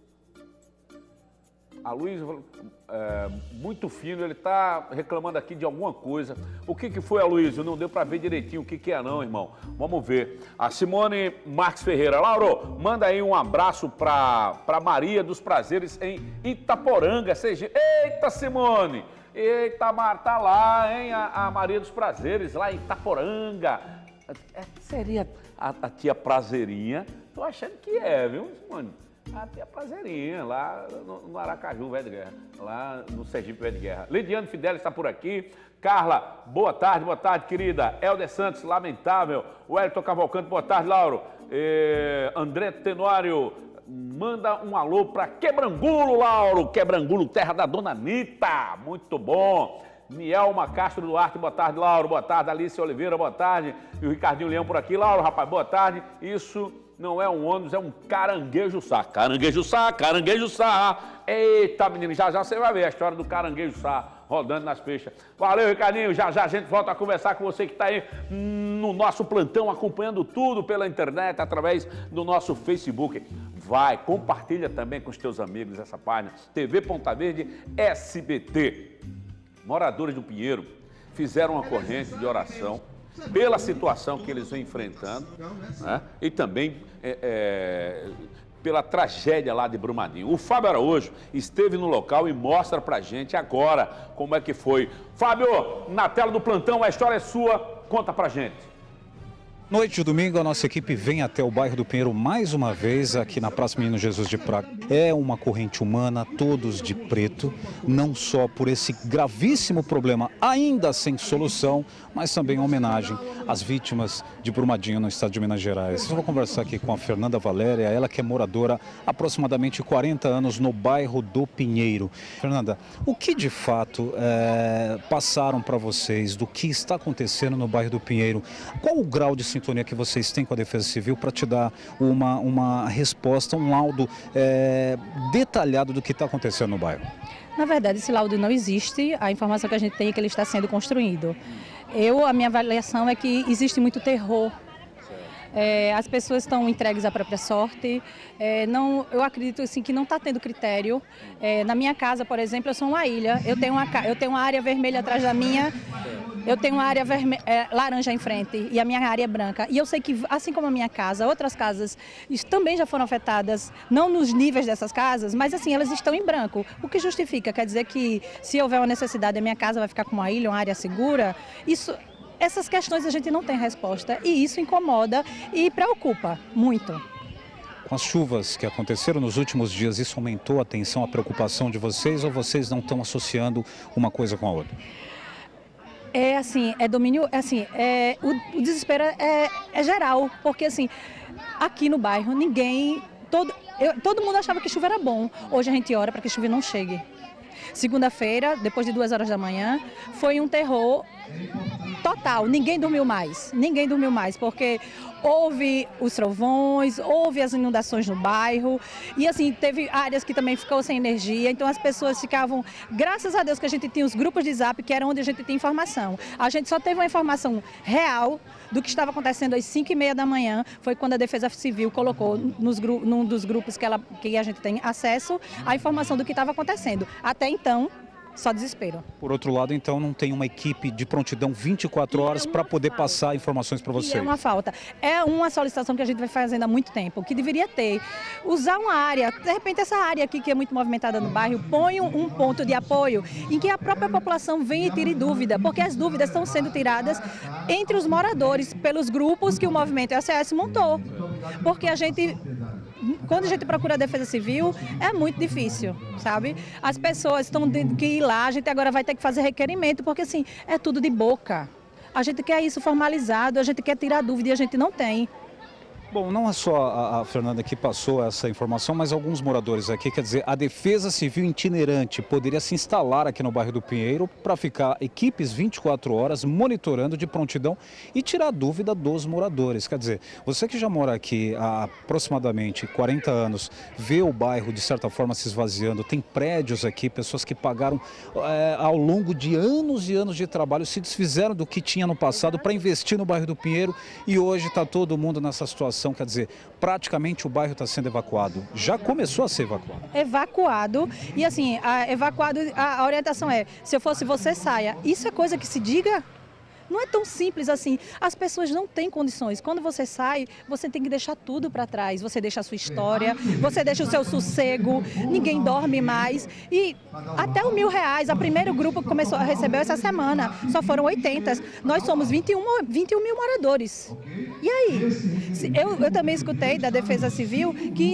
Aloysio, muito fino, ele está reclamando aqui de alguma coisa. O que foi, Aloysio? Não deu para ver direitinho o que é não, irmão. Vamos ver. A Simone Marques Ferreira. Lauro, manda aí um abraço para Maria dos Prazeres em Itaporanga. Eita, Simone! Eita, tá lá, hein? A Maria dos Prazeres, lá em Itaporanga. Seria a tia Prazerinha? Tô achando que é, viu, Simone? A tia Prazerinha, lá no Aracaju, velho de guerra, lá no Sergipe, velho de guerra. Lidiane Fidelis está por aqui. Carla, boa tarde, querida. Helder Santos, lamentável. Wellington Cavalcante, boa tarde, Lauro. André Tenório, manda um alô para Quebrangulo, Lauro. Quebrangulo, terra da Dona Anitta, muito bom. Nielma Castro Duarte, boa tarde, Lauro. Boa tarde, Alice Oliveira, boa tarde. E o Ricardinho Leão por aqui. Lauro, rapaz, boa tarde. Isso não é um ônibus, é um caranguejo-sá. Caranguejo-sá, caranguejo-sá. Eita, menino, já você vai ver a história do caranguejo-sá rodando nas peixes. Valeu, Ricardinho. Já a gente volta a conversar com você que está aí no nosso plantão, acompanhando tudo pela internet, através do nosso Facebook. Vai, compartilha também com os teus amigos essa página. TV Ponta Verde SBT. Moradores do Pinheiro fizeram uma corrente de oração pela situação que eles vêm enfrentando, né? E também pela tragédia lá de Brumadinho. O Fábio Araújo esteve no local e mostra pra gente agora como é que foi. Fábio, na tela do plantão, a história é sua, conta pra gente. Noite de domingo, a nossa equipe vem até o bairro do Pinheiro mais uma vez, aqui na Praça Menino Jesus de Praga. É uma corrente humana, todos de preto, não só por esse gravíssimo problema ainda sem solução, mas também em homenagem às vítimas de Brumadinho no estado de Minas Gerais. Eu vou conversar aqui com a Fernanda Valéria, ela que é moradora há aproximadamente 40 anos no bairro do Pinheiro. Fernanda, o que de fato passaram para vocês do que está acontecendo no bairro do Pinheiro? Qual o grau de sintonia que vocês têm com a Defesa Civil para te dar uma resposta, um laudo detalhado do que está acontecendo no bairro? Na verdade, esse laudo não existe. A informação que a gente tem é que ele está sendo construído. A minha avaliação é que existe muito terror. As pessoas estão entregues à própria sorte. Eu acredito assim, que não está tendo critério. Na minha casa, por exemplo, eu sou uma ilha. Eu tenho uma área vermelha atrás da minha. Eu tenho uma área laranja em frente e a minha área é branca. E eu sei que, assim como a minha casa, outras casas também já foram afetadas, não nos níveis dessas casas, mas assim, elas estão em branco. O que justifica? Quer dizer que se houver uma necessidade, a minha casa vai ficar com uma ilha, uma área segura? Essas questões a gente não tem resposta e isso incomoda e preocupa muito. Com as chuvas que aconteceram nos últimos dias, isso aumentou a tensão, a preocupação de vocês ou vocês não estão associando uma coisa com a outra? O desespero é geral, porque assim, aqui no bairro todo mundo achava que chuva era bom. Hoje a gente ora para que a chuva não chegue. Segunda-feira, depois de 2 horas da manhã, foi um terror total. Ninguém dormiu mais, porque houve os trovões, houve as inundações no bairro e assim, teve áreas que também ficou sem energia, então as pessoas ficavam, graças a Deus que a gente tinha os grupos de zap, que era onde a gente tinha informação. A gente só teve uma informação real do que estava acontecendo às 5h30 da manhã, foi quando a Defesa Civil colocou num dos grupos que a gente tem acesso, a informação do que estava acontecendo. Até então, só desespero. Por outro lado, então, não tem uma equipe de prontidão 24 horas para poder passar informações para vocês? É uma falta. É uma solicitação que a gente vai fazendo há muito tempo, que deveria ter. Usar uma área, de repente essa área aqui que é muito movimentada no bairro, põe um ponto de apoio em que a própria população venha e tire dúvida, porque as dúvidas estão sendo tiradas entre os moradores, pelos grupos que o movimento SOS montou. Porque quando a gente procura a Defesa Civil, é muito difícil, sabe? As pessoas estão tendo que ir lá, a gente agora vai ter que fazer requerimento, porque assim, é tudo de boca. A gente quer isso formalizado, a gente quer tirar dúvida e a gente não tem. Bom, não é só a Fernanda que passou essa informação, mas alguns moradores aqui, quer dizer, a Defesa Civil itinerante poderia se instalar aqui no bairro do Pinheiro para ficar equipes 24 horas monitorando de prontidão e tirar dúvida dos moradores. Quer dizer, você que já mora aqui há aproximadamente 40 anos, vê o bairro de certa forma se esvaziando, tem prédios aqui, pessoas que pagaram ao longo de anos e anos de trabalho, se desfizeram do que tinha no passado para investir no bairro do Pinheiro e hoje está todo mundo nessa situação. Quer dizer, praticamente o bairro está sendo evacuado. Já começou a ser evacuado? Evacuado. E assim, a orientação é, se eu fosse você, saia. Isso é coisa que se diga? Não é tão simples assim. As pessoas não têm condições. Quando você sai, você tem que deixar tudo para trás. Você deixa a sua história, você deixa o seu sossego, ninguém dorme mais. E até os R$1.000, o primeiro grupo que começou a receber essa semana, só foram 80. Nós somos 21 mil moradores. E aí? Eu também escutei da Defesa Civil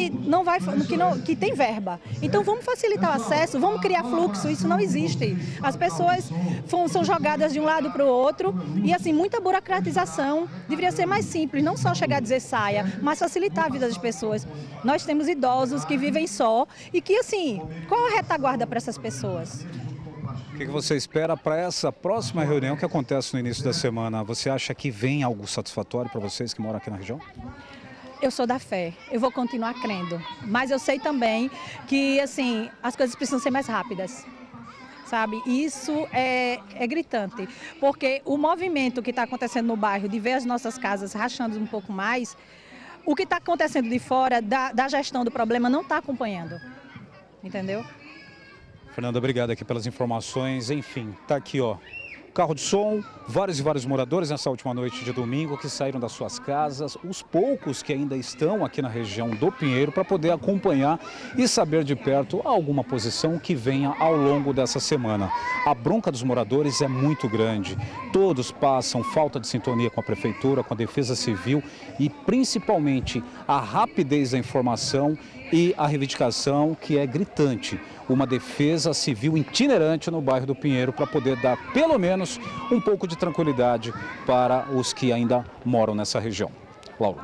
que tem verba. Então vamos facilitar o acesso, vamos criar fluxo, isso não existe. As pessoas são jogadas de um lado para o outro. E assim, muita burocratização, deveria ser mais simples, não só chegar a dizer saia, mas facilitar a vida das pessoas. Nós temos idosos que vivem só e que assim, qual a retaguarda para essas pessoas? O que você espera para essa próxima reunião que acontece no início da semana? Você acha que vem algo satisfatório para vocês que moram aqui na região? Eu sou da fé, eu vou continuar crendo, mas eu sei também que assim, as coisas precisam ser mais rápidas. Sabe? Isso é gritante, porque o movimento que está acontecendo no bairro, de ver as nossas casas rachando um pouco mais, o que está acontecendo de fora da gestão do problema não está acompanhando, entendeu? Fernanda, obrigado aqui pelas informações. Enfim, tá aqui, ó, carro de som, vários e vários moradores nessa última noite de domingo que saíram das suas casas, os poucos que ainda estão aqui na região do Pinheiro para poder acompanhar e saber de perto alguma posição que venha ao longo dessa semana. A bronca dos moradores é muito grande, todos passam falta de sintonia com a Prefeitura, com a Defesa Civil e principalmente a rapidez da informação e a reivindicação que é gritante. Uma defesa civil itinerante no bairro do Pinheiro para poder dar pelo menos um pouco de tranquilidade para os que ainda moram nessa região. Laura.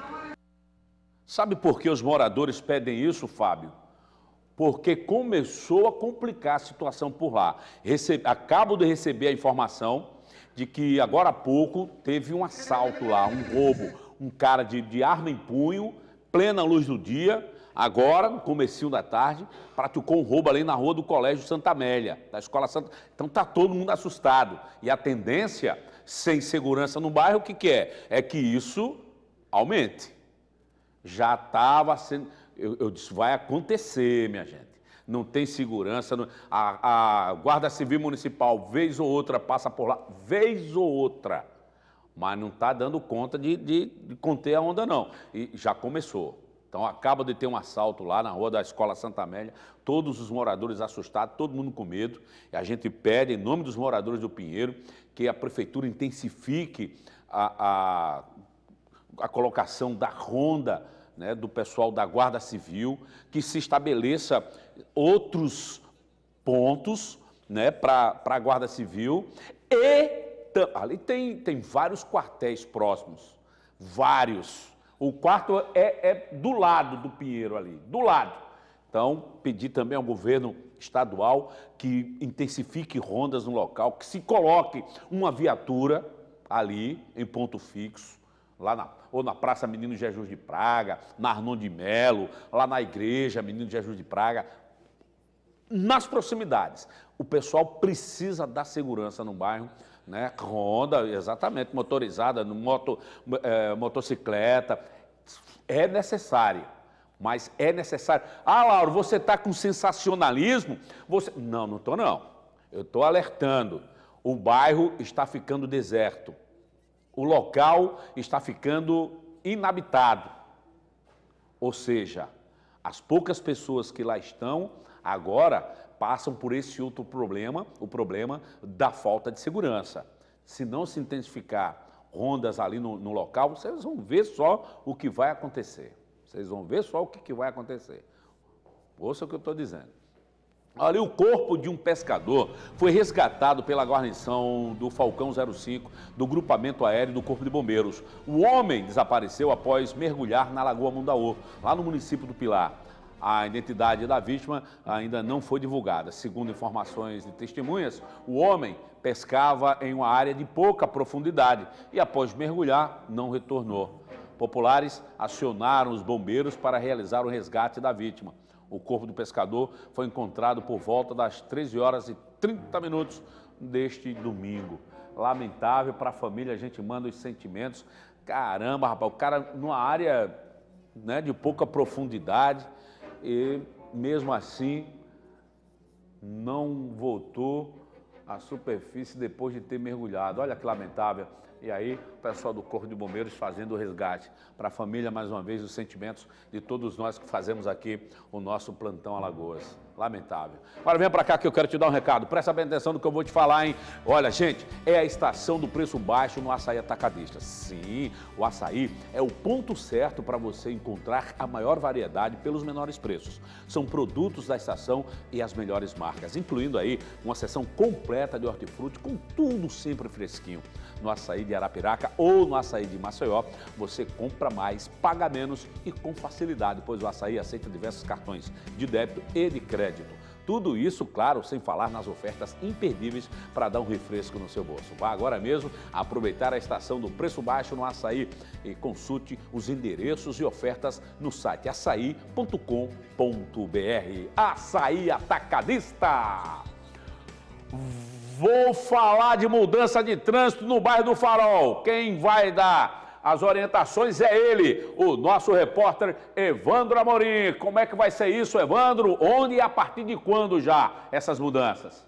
Sabe por que os moradores pedem isso, Fábio? Porque começou a complicar a situação por lá. Acabo de receber a informação de que agora há pouco teve um assalto lá, um roubo, um cara de arma em punho, plena luz do dia. Agora, no comecinho da tarde, praticou um roubo ali na rua do Colégio Santa Amélia, da Escola Santa... Então está todo mundo assustado. E a tendência, sem segurança no bairro, o que é? É que isso aumente. Já estava sendo... Eu disse, vai acontecer, minha gente. Não tem segurança. A Guarda Civil Municipal, vez ou outra, passa por lá, vez ou outra. Mas não está dando conta de conter a onda, não. E já começou. Então, acaba de ter um assalto lá na rua da Escola Santa Amélia, todos os moradores assustados, todo mundo com medo. E a gente pede, em nome dos moradores do Pinheiro, que a Prefeitura intensifique a colocação da ronda, né, do pessoal da Guarda Civil, que se estabeleça outros pontos, né, para a Guarda Civil. E ali tem vários quartéis próximos, vários. O quarto é do lado do Pinheiro ali, do lado. Então, pedir também ao governo estadual que intensifique rondas no local, que se coloque uma viatura ali em ponto fixo, lá ou na Praça Menino Jesus de Praga, na Arnon de Melo, lá na igreja Menino Jesus de Praga, nas proximidades. O pessoal precisa dar segurança no bairro, né? Ronda, exatamente, motorizada, motocicleta, é necessário, mas é necessário. Ah, Lauro, você está com sensacionalismo? Não estou não. eu estou alertando, o bairro está ficando deserto, o local está ficando inabitado, ou seja, as poucas pessoas que lá estão agora passam por esse outro problema, o problema da falta de segurança. Se não se intensificar rondas ali no local, vocês vão ver só o que vai acontecer. Vocês vão ver só o que vai acontecer. Ouça o que eu estou dizendo. Ali o corpo de um pescador foi resgatado pela guarnição do Falcão 05 do grupamento aéreo do Corpo de Bombeiros. O homem desapareceu após mergulhar na Lagoa Mundaú, lá no município do Pilar. A identidade da vítima ainda não foi divulgada. Segundo informações de testemunhas, o homem pescava em uma área de pouca profundidade e após mergulhar não retornou. Populares acionaram os bombeiros para realizar o resgate da vítima. O corpo do pescador foi encontrado por volta das 13 horas e 30 minutos deste domingo. Lamentável para a família, a gente manda os sentimentos. Caramba, rapaz, o cara numa área, né, de pouca profundidade e mesmo assim não voltou à superfície depois de ter mergulhado. Olha que lamentável. E aí, o pessoal do Corpo de Bombeiros fazendo o resgate. Para a família, mais uma vez, os sentimentos de todos nós que fazemos aqui o nosso Plantão Alagoas. Lamentável. Agora vem para cá que eu quero te dar um recado. Presta bem atenção no que eu vou te falar, hein? Olha, gente, é a estação do preço baixo no Açaí Atacadista. Sim, o açaí é o ponto certo para você encontrar a maior variedade pelos menores preços. São produtos da estação e as melhores marcas, incluindo aí uma seção completa de hortifruti com tudo sempre fresquinho. No açaí de Arapiraca ou no açaí de Maceió, você compra mais, paga menos e com facilidade, pois o açaí aceita diversos cartões de débito e de crédito. Tudo isso, claro, sem falar nas ofertas imperdíveis para dar um refresco no seu bolso. Vá agora mesmo aproveitar a estação do preço baixo no açaí e consulte os endereços e ofertas no site açaí.com.br. Açaí Atacadista! Vou falar de mudança de trânsito no bairro do Farol. Quem vai dar as orientações é ele, o nosso repórter Evandro Amorim. Como é que vai ser isso, Evandro? Onde e a partir de quando já essas mudanças?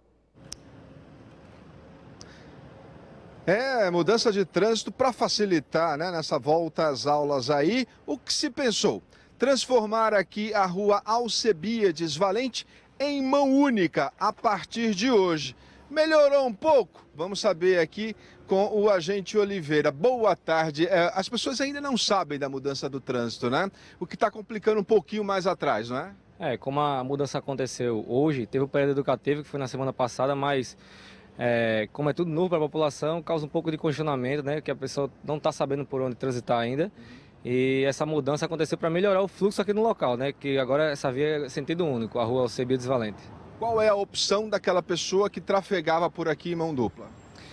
Mudança de trânsito para facilitar, né, nessa volta às aulas aí. O que se pensou? Transformar aqui a rua Alcebiades Valente em mão única a partir de hoje. Melhorou um pouco? Vamos saber aqui com o agente Oliveira. Boa tarde. As pessoas ainda não sabem da mudança do trânsito, né? O que está complicando um pouquinho mais atrás, não é? Como a mudança aconteceu hoje, teve o período educativo que foi na semana passada, mas como é tudo novo para a população, causa um pouco de congestionamento, né? Que a pessoa não está sabendo por onde transitar ainda. E essa mudança aconteceu para melhorar o fluxo aqui no local, né? Que agora essa via é sentido único, a rua Alcebiades Valente. Qual é a opção daquela pessoa que trafegava por aqui em mão dupla?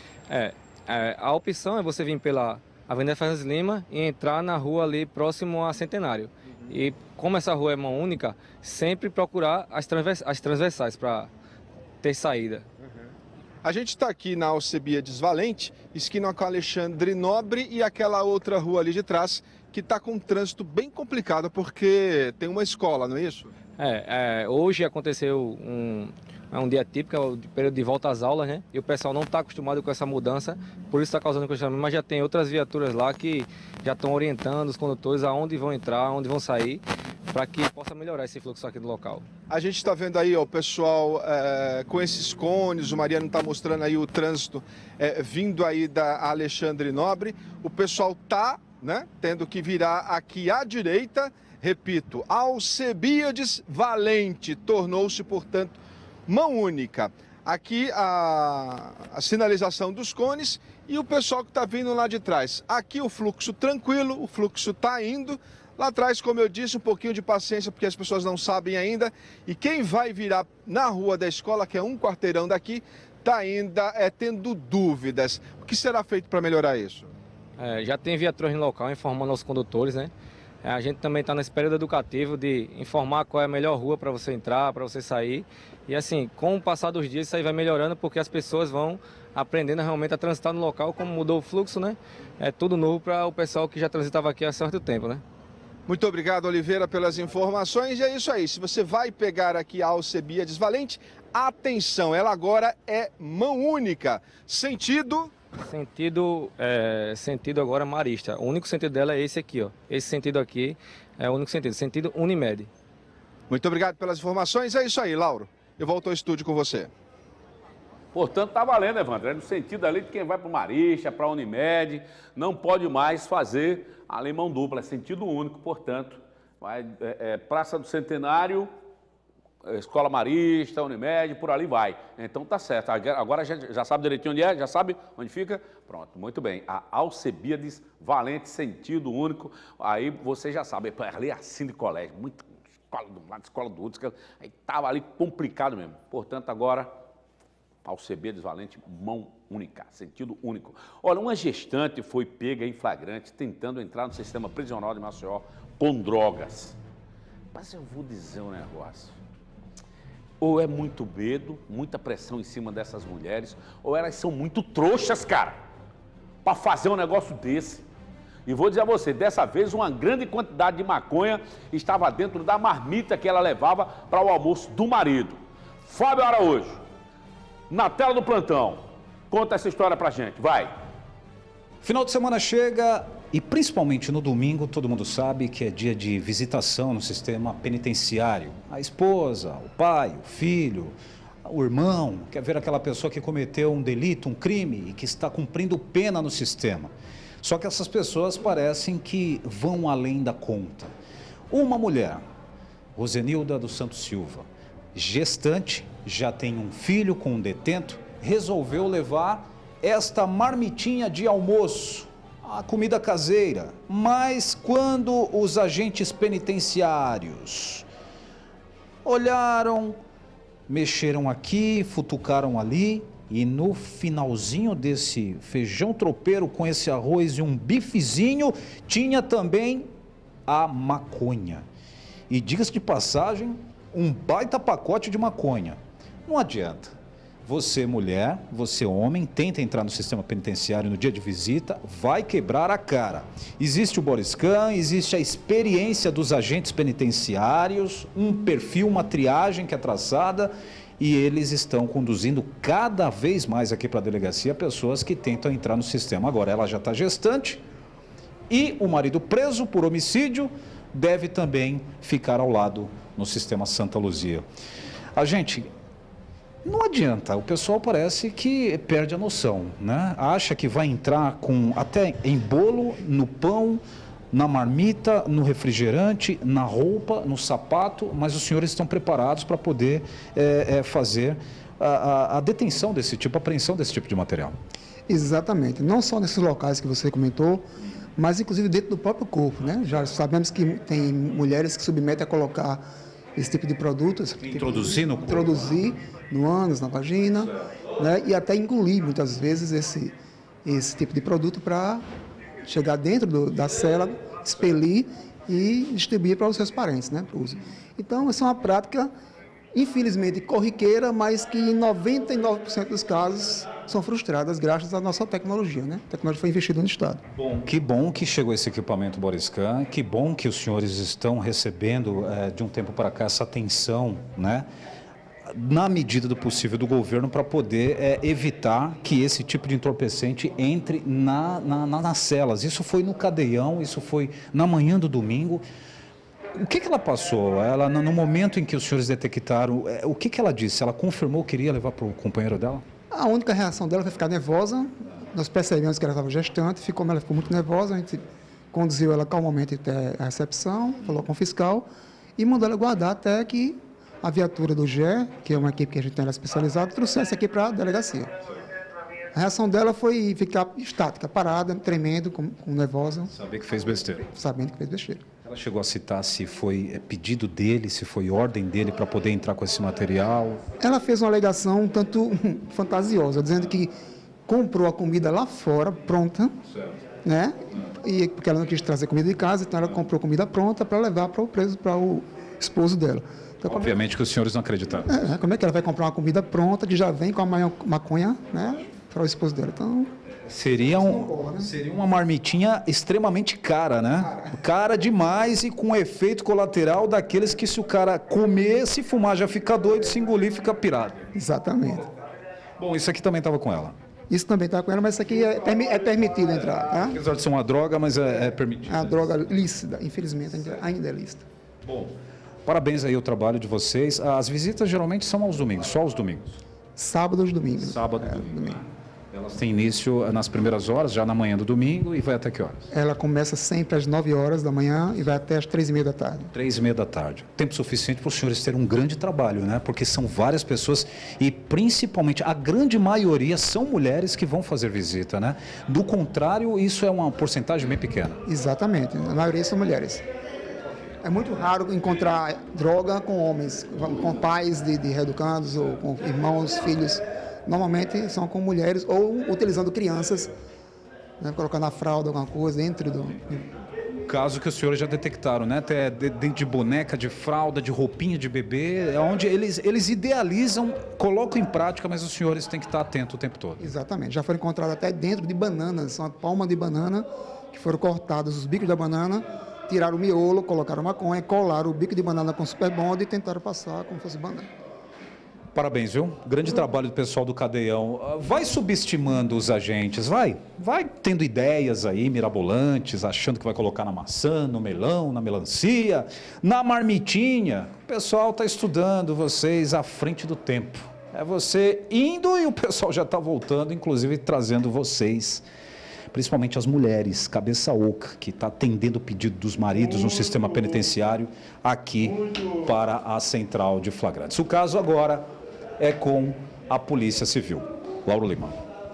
A opção é você vir pela Avenida Fernandes Lima e entrar na rua ali próximo a Centenário. E como essa rua é mão única, sempre procurar as transversais para ter saída. A gente está aqui na Alcebiades Valente, esquina com Alexandre Nobre e aquela outra rua ali de trás, que está com um trânsito bem complicado porque tem uma escola, não é isso? Hoje aconteceu um dia típico, é o período de volta às aulas, né? E o pessoal não está acostumado com essa mudança, por isso está causando congestionamento, mas já tem outras viaturas lá que já estão orientando os condutores aonde vão entrar, aonde vão sair, para que possa melhorar esse fluxo aqui do local. A gente está vendo aí, ó, o pessoal com esses cones, o Mariano está mostrando aí o trânsito vindo aí da Alexandre Nobre, o pessoal está, né, tendo que virar aqui à direita. Repito, Alcebiades Valente tornou-se, portanto, mão única. Aqui a sinalização dos cones e o pessoal que está vindo lá de trás. Aqui o fluxo tranquilo, o fluxo está indo. Lá atrás, como eu disse, um pouquinho de paciência, porque as pessoas não sabem ainda. E quem vai virar na rua da escola, que é um quarteirão daqui, está ainda tendo dúvidas. O que será feito para melhorar isso? Já tem viaturas no local informando aos condutores, né? A gente também está nesse período educativo de informar qual é a melhor rua para você entrar, para você sair. E assim, com o passar dos dias, isso aí vai melhorando porque as pessoas vão aprendendo realmente a transitar no local, como mudou o fluxo, né? É tudo novo para o pessoal que já transitava aqui há certo tempo, né? Muito obrigado, Oliveira, pelas informações. E é isso aí, se você vai pegar aqui a Alcebiades Valente, atenção, ela agora é mão única. Sentido agora marista. O único sentido dela é esse aqui, ó. Esse sentido aqui é o único sentido Unimed. Muito obrigado pelas informações. É isso aí, Lauro. Eu volto ao estúdio com você. Portanto, tá valendo, Evandro. É no sentido ali de quem vai para o Marista, para a Unimed, não pode mais fazer alemão dupla, é sentido único, portanto, vai, Praça do Centenário, Escola Marista, Unimed, por ali vai. Então tá certo, agora já sabe direitinho onde é, já sabe onde fica? Pronto, muito bem. A Alcebiades Valente, sentido único, aí você já sabe, ali é assim de colégio, muito escola de um lado, escola do outro, aí tava ali complicado mesmo. Portanto, agora, Alcebiades Valente, mão única, sentido único. Olha, uma gestante foi pega em flagrante tentando entrar no sistema prisional de Maceió com drogas. Mas eu vou dizer um negócio. Ou é muito medo, muita pressão em cima dessas mulheres, ou elas são muito trouxas, cara, para fazer um negócio desse. E vou dizer a você, dessa vez uma grande quantidade de maconha estava dentro da marmita que ela levava para o almoço do marido. Fábio Araújo, na tela do plantão, conta essa história pra gente, vai. Final de semana chega e principalmente no domingo, todo mundo sabe que é dia de visitação no sistema penitenciário. A esposa, o pai, o filho, o irmão, quer ver aquela pessoa que cometeu um delito, um crime e que está cumprindo pena no sistema. Só que essas pessoas parecem que vão além da conta. Uma mulher, Rosenilda dos Santos Silva, gestante, já tem um filho com um detento, resolveu levar esta marmitinha de almoço, a comida caseira. Mas quando os agentes penitenciários olharam, mexeram aqui, futucaram ali, e no finalzinho desse feijão tropeiro com esse arroz e um bifezinho, tinha também a maconha. E diga-se de passagem, um baita pacote de maconha. Não adianta. Você, mulher, você, homem, tenta entrar no sistema penitenciário no dia de visita, vai quebrar a cara. Existe o Boriscan, existe a experiência dos agentes penitenciários, um perfil, uma triagem que é traçada, e eles estão conduzindo cada vez mais aqui para a delegacia pessoas que tentam entrar no sistema. Agora, ela já está gestante e o marido preso por homicídio deve também ficar ao lado no sistema Santa Luzia. A gente... Não adianta, o pessoal parece que perde a noção, né? Acha que vai entrar com até em bolo, no pão, na marmita, no refrigerante, na roupa, no sapato, mas os senhores estão preparados para poder fazer a detenção desse tipo, a apreensão desse tipo de material. Exatamente, não só nesses locais que você comentou, mas inclusive dentro do próprio corpo, né? Já sabemos que tem mulheres que submetem a colocar esse tipo de produto, introduzir no ânus, na vagina, né? E até engolir muitas vezes esse tipo de produto para chegar dentro da cela, expelir e distribuir para os seus parentes, né? Para uso. Então, essa é uma prática, infelizmente, corriqueira, mas que em 99% dos casos são frustradas graças à nossa tecnologia, né? A tecnologia foi investida no Estado. Bom, que bom que chegou esse equipamento Boriscan, que bom que os senhores estão recebendo de um tempo para cá essa atenção, né? Na medida do possível do governo para poder evitar que esse tipo de entorpecente entre nas celas. Isso foi no cadeião, isso foi na manhã do domingo. O que ela passou? Ela, no momento em que os senhores detectaram, o que ela disse? Ela confirmou que iria levar para o companheiro dela? A única reação dela foi ficar nervosa. Nós percebemos que ela estava gestante, ela ficou muito nervosa. A gente conduziu ela calmamente até a recepção, falou com o fiscal e mandou ela guardar até que a viatura do GE, que é uma equipe que a gente tem especializada, trouxesse aqui para a delegacia. A reação dela foi ficar estática, parada, tremendo, com nervosa. Saber que fez besteira. Sabendo que fez besteira. Ela chegou a citar se foi pedido dele, se foi ordem dele para poder entrar com esse material? Ela fez uma alegação um tanto fantasiosa, dizendo que comprou a comida lá fora, pronta, né? E porque ela não quis trazer comida de casa, então ela comprou comida pronta para levar para o preso, para o esposo dela. Então, obviamente que os senhores não acreditaram. Como é que ela vai comprar uma comida pronta que já vem com a maconha, né, para o esposo dela? Então, Seria uma marmitinha extremamente cara, né? Cara demais e com efeito colateral daqueles que se o cara comer, se fumar já fica doido, se engolir fica pirado. Exatamente. Bom, isso aqui também estava com ela. Isso também está com ela, mas isso aqui é permitido entrar, tá? Apesar de ser uma droga, mas é permitido. É uma droga lícita, infelizmente ainda é lícita. Bom, parabéns aí ao trabalho de vocês. As visitas geralmente são aos domingos, só aos domingos? Sábados e domingos. Sábado e domingo. Elas têm início nas primeiras horas, já na manhã do domingo, e vai até que horas? Ela começa sempre às 9 horas da manhã e vai até às 3h30 da tarde. 3h30 da tarde. Tempo suficiente para os senhores terem um grande trabalho, né? Porque são várias pessoas e principalmente a grande maioria são mulheres que vão fazer visita, né? Do contrário, isso é uma porcentagem bem pequena. Exatamente. A maioria são mulheres. É muito raro encontrar droga com homens, com pais de reeducandos ou com irmãos, filhos. Normalmente são com mulheres ou utilizando crianças, né, colocando a fralda, alguma coisa dentro do... Caso que os senhores já detectaram, né? Até dentro de boneca, de fralda, de roupinha de bebê, é onde eles idealizam, colocam em prática, mas os senhores têm que estar atentos o tempo todo. Exatamente. Já foram encontrados até dentro de bananas, são uma palma de banana, que foram cortados os bicos da banana, tiraram o miolo, colocaram maconha, colaram o bico de banana com super bond e tentaram passar como se fosse banana. Parabéns, viu? Grande trabalho do pessoal do Cadeião. Vai subestimando os agentes, vai tendo ideias aí mirabolantes, achando que vai colocar na maçã, no melão, na melancia, na marmitinha. O pessoal está estudando vocês à frente do tempo. É você indo e o pessoal já está voltando, inclusive trazendo vocês, principalmente as mulheres, cabeça oca, que está atendendo o pedido dos maridos no sistema penitenciário aqui para a central de flagrantes. O caso agora é com a Polícia Civil. Lauro Lima.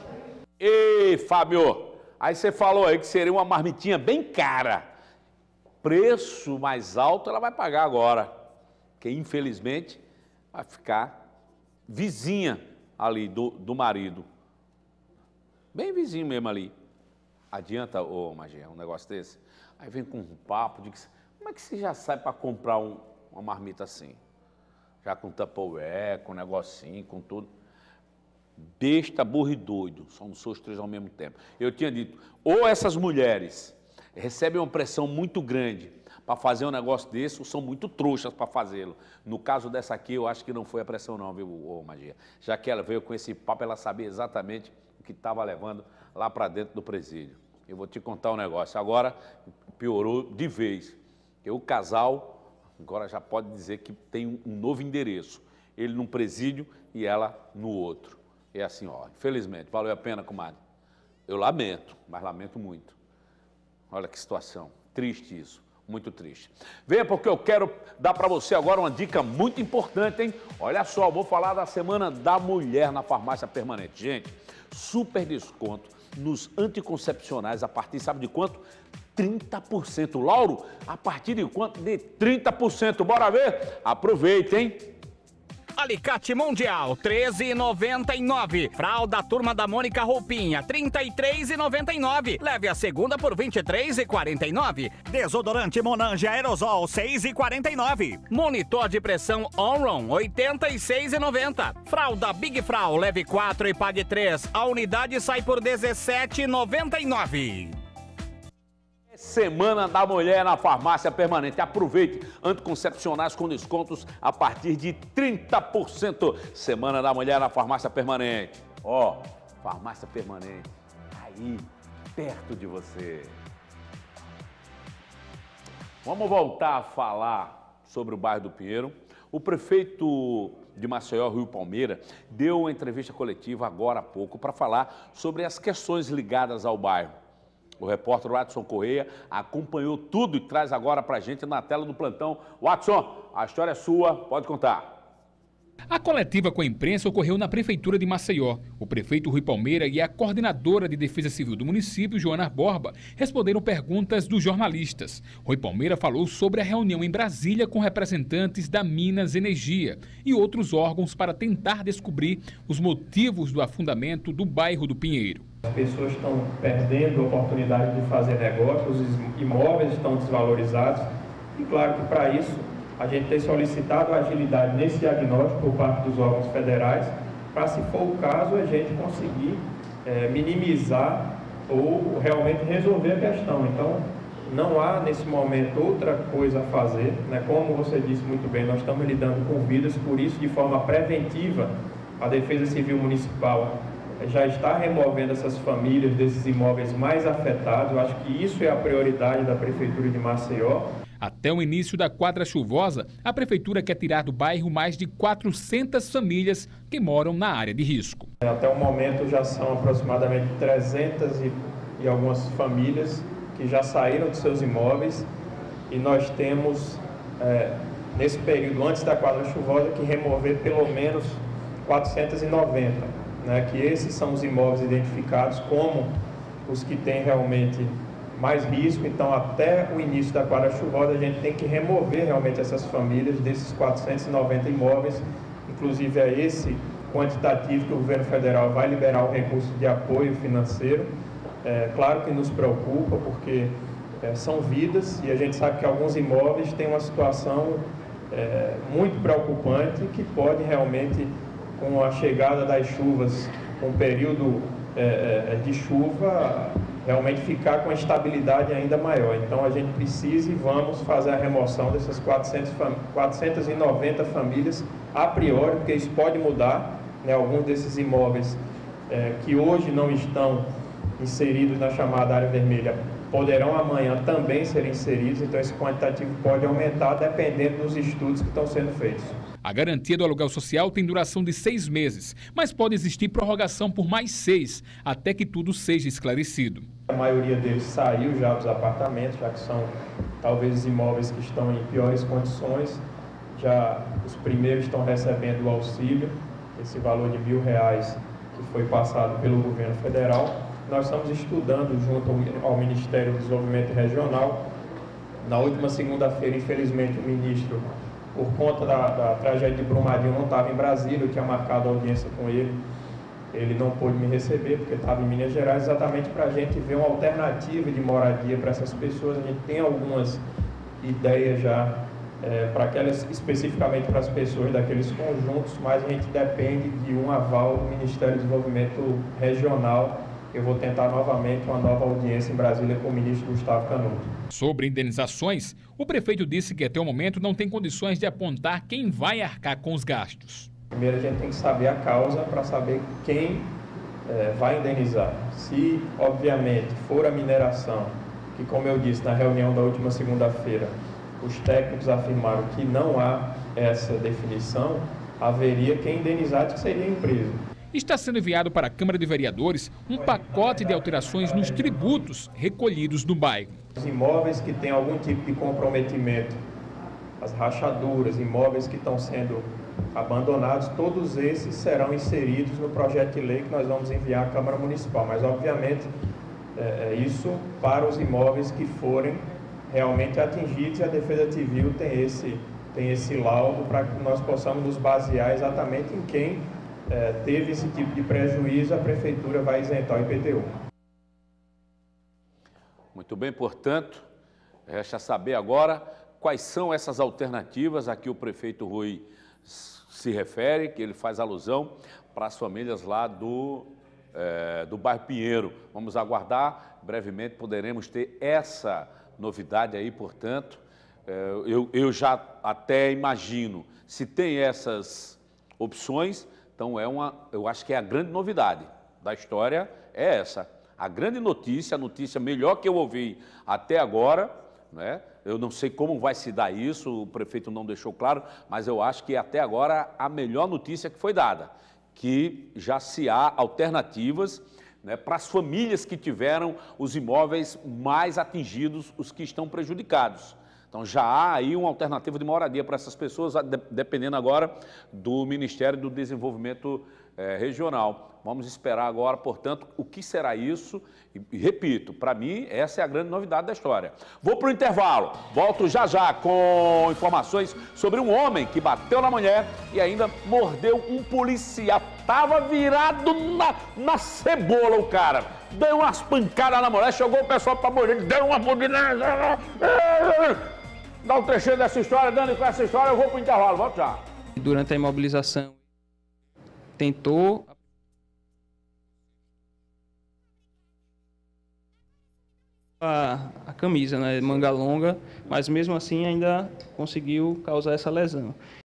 Ei, Fábio, aí você falou aí que seria uma marmitinha bem cara. Preço mais alto ela vai pagar agora, que infelizmente vai ficar vizinha ali do marido. Bem vizinho mesmo ali. Adianta, ô Magia, um negócio desse? Aí vem com um papo de que... Como é que você já sai para comprar uma marmita assim? Já com Tupperware, com negocinho, com tudo. Besta, burro e doido. Somos os três ao mesmo tempo. Eu tinha dito, ou essas mulheres recebem uma pressão muito grande para fazer um negócio desse, ou são muito trouxas para fazê-lo. No caso dessa aqui, eu acho que não foi a pressão não, viu, ô Magia? Já que ela veio com esse papo, ela sabia exatamente o que estava levando lá para dentro do presídio. Eu vou te contar um negócio. Agora piorou de vez. O casal agora já pode dizer que tem um novo endereço. Ele num presídio e ela no outro. É assim, ó, infelizmente, valeu a pena, comadre? Eu lamento, mas lamento muito. Olha que situação, triste isso, muito triste. Venha porque eu quero dar para você agora uma dica muito importante, hein? Olha só, vou falar da Semana da Mulher na Farmácia Permanente. Gente, super desconto nos anticoncepcionais a partir, sabe de quanto? 30%. Lauro, a partir de quanto? De 30%. Bora ver? Aproveita, hein? Alicate Mundial, R$ 13,99. Fralda Turma da Mônica Roupinha, R$ 33,99. Leve a segunda por R$ 23,49. Desodorante Monange Aerosol, R$ 6,49. Monitor de pressão Onron, R$ 86,90. Fralda Big Frau, leve 4 e pague 3. A unidade sai por R$ 17,99. Semana da Mulher na Farmácia Permanente. Aproveite, anticoncepcionais com descontos a partir de 30%. Semana da Mulher na Farmácia Permanente. Ó, Farmácia Permanente, aí, perto de você. Vamos voltar a falar sobre o bairro do Pinheiro. O prefeito de Maceió, Rui Palmeira, deu uma entrevista coletiva agora há pouco para falar sobre as questões ligadas ao bairro. O repórter Watson Correia acompanhou tudo e traz agora para a gente na tela do plantão. Watson, a história é sua, pode contar. A coletiva com a imprensa ocorreu na Prefeitura de Maceió. O prefeito Rui Palmeira e a coordenadora de Defesa Civil do município, Joana Borba, responderam perguntas dos jornalistas. Rui Palmeira falou sobre a reunião em Brasília com representantes da Minas Energia e outros órgãos para tentar descobrir os motivos do afundamento do bairro do Pinheiro. As pessoas estão perdendo a oportunidade de fazer negócios, os imóveis estão desvalorizados e claro que para isso a gente tem solicitado a agilidade nesse diagnóstico por parte dos órgãos federais para, se for o caso, a gente conseguir minimizar ou realmente resolver a questão. Então, não há nesse momento outra coisa a fazer, né? Como você disse muito bem, nós estamos lidando com vidas, por isso, de forma preventiva, a Defesa Civil Municipal já está removendo essas famílias desses imóveis mais afetados. Eu acho que isso é a prioridade da Prefeitura de Maceió. Até o início da quadra chuvosa, a Prefeitura quer tirar do bairro mais de 400 famílias que moram na área de risco. Até o momento já são aproximadamente 300 e algumas famílias que já saíram de seus imóveis, e nós temos, nesse período antes da quadra chuvosa, que remover pelo menos 490, né, que esses são os imóveis identificados como os que têm realmente mais risco. Então, até o início da quadra chuvosa, a gente tem que remover realmente essas famílias desses 490 imóveis, inclusive é esse quantitativo que o governo federal vai liberar o recurso de apoio financeiro. Claro que nos preocupa, porque são vidas, e a gente sabe que alguns imóveis têm uma situação muito preocupante, que pode realmente, com a chegada das chuvas, com o período de chuva, realmente ficar com a estabilidade ainda maior. Então, a gente precisa e vamos fazer a remoção dessas 490 famílias a priori, porque isso pode mudar, né? Alguns desses imóveis que hoje não estão inseridos na chamada área vermelha poderão amanhã também ser inseridos, então esse quantitativo pode aumentar dependendo dos estudos que estão sendo feitos. A garantia do aluguel social tem duração de 6 meses, mas pode existir prorrogação por mais 6, até que tudo seja esclarecido. A maioria deles saiu já dos apartamentos, já que são talvez os imóveis que estão em piores condições. Já os primeiros estão recebendo o auxílio, esse valor de R$1.000 que foi passado pelo governo federal. Nós estamos estudando junto ao Ministério do Desenvolvimento Regional. Na última segunda-feira, infelizmente, o ministro, por conta da tragédia de Brumadinho, não estava em Brasília. Eu tinha marcado audiência com ele. Ele não pôde me receber porque estava em Minas Gerais, exatamente para a gente ver uma alternativa de moradia para essas pessoas. A gente tem algumas ideias já para aquelas, especificamente para as pessoas daqueles conjuntos, mas a gente depende de um aval do Ministério do Desenvolvimento Regional. Eu vou tentar novamente uma nova audiência em Brasília com o ministro Gustavo Canuto. Sobre indenizações, o prefeito disse que até o momento não tem condições de apontar quem vai arcar com os gastos. Primeiro a gente tem que saber a causa para saber quem vai indenizar. Se, obviamente, for a mineração, que como eu disse na reunião da última segunda-feira, os técnicos afirmaram que não há essa definição, haveria quem indenizasse, que seria a empresa. Está sendo enviado para a Câmara de Vereadores um pacote de alterações nos tributos recolhidos no bairro. Os imóveis que têm algum tipo de comprometimento, as rachaduras, imóveis que estão sendo abandonados, todos esses serão inseridos no projeto de lei que nós vamos enviar à Câmara Municipal. Mas, obviamente, isso para os imóveis que forem realmente atingidos, e a Defesa Civil tem esse laudo para que nós possamos nos basear exatamente em quem teve esse tipo de prejuízo. A Prefeitura vai isentar o IPTU. Muito bem, portanto, resta saber agora quais são essas alternativas a que o prefeito Rui se refere, que ele faz alusão para as famílias lá do bairro Pinheiro. Vamos aguardar, brevemente poderemos ter essa novidade aí, portanto. Eu já até imagino, se tem essas opções, então eu acho que é a grande novidade da história, é essa. A grande notícia, a notícia melhor que eu ouvi até agora, né? Eu não sei como vai se dar isso, o prefeito não deixou claro, mas eu acho que até agora a melhor notícia que foi dada, que já se há alternativas, né, para as famílias que tiveram os imóveis mais atingidos, os que estão prejudicados. Então já há aí uma alternativa de moradia para essas pessoas, dependendo agora do Ministério do Desenvolvimento Regional. Vamos esperar agora, portanto, o que será isso. E repito, para mim, essa é a grande novidade da história. Vou para o intervalo, volto já já com informações sobre um homem que bateu na mulher e ainda mordeu um policial. Estava virado na cebola o cara. Deu umas pancadas na mulher, chegou o pessoal para morrer, deu uma mordida. Dá um trechinho dessa história, Dani, com essa história eu vou para o intervalo, volto já. Durante a imobilização, tentou a camisa, né, manga longa, mas mesmo assim ainda conseguiu causar essa lesão.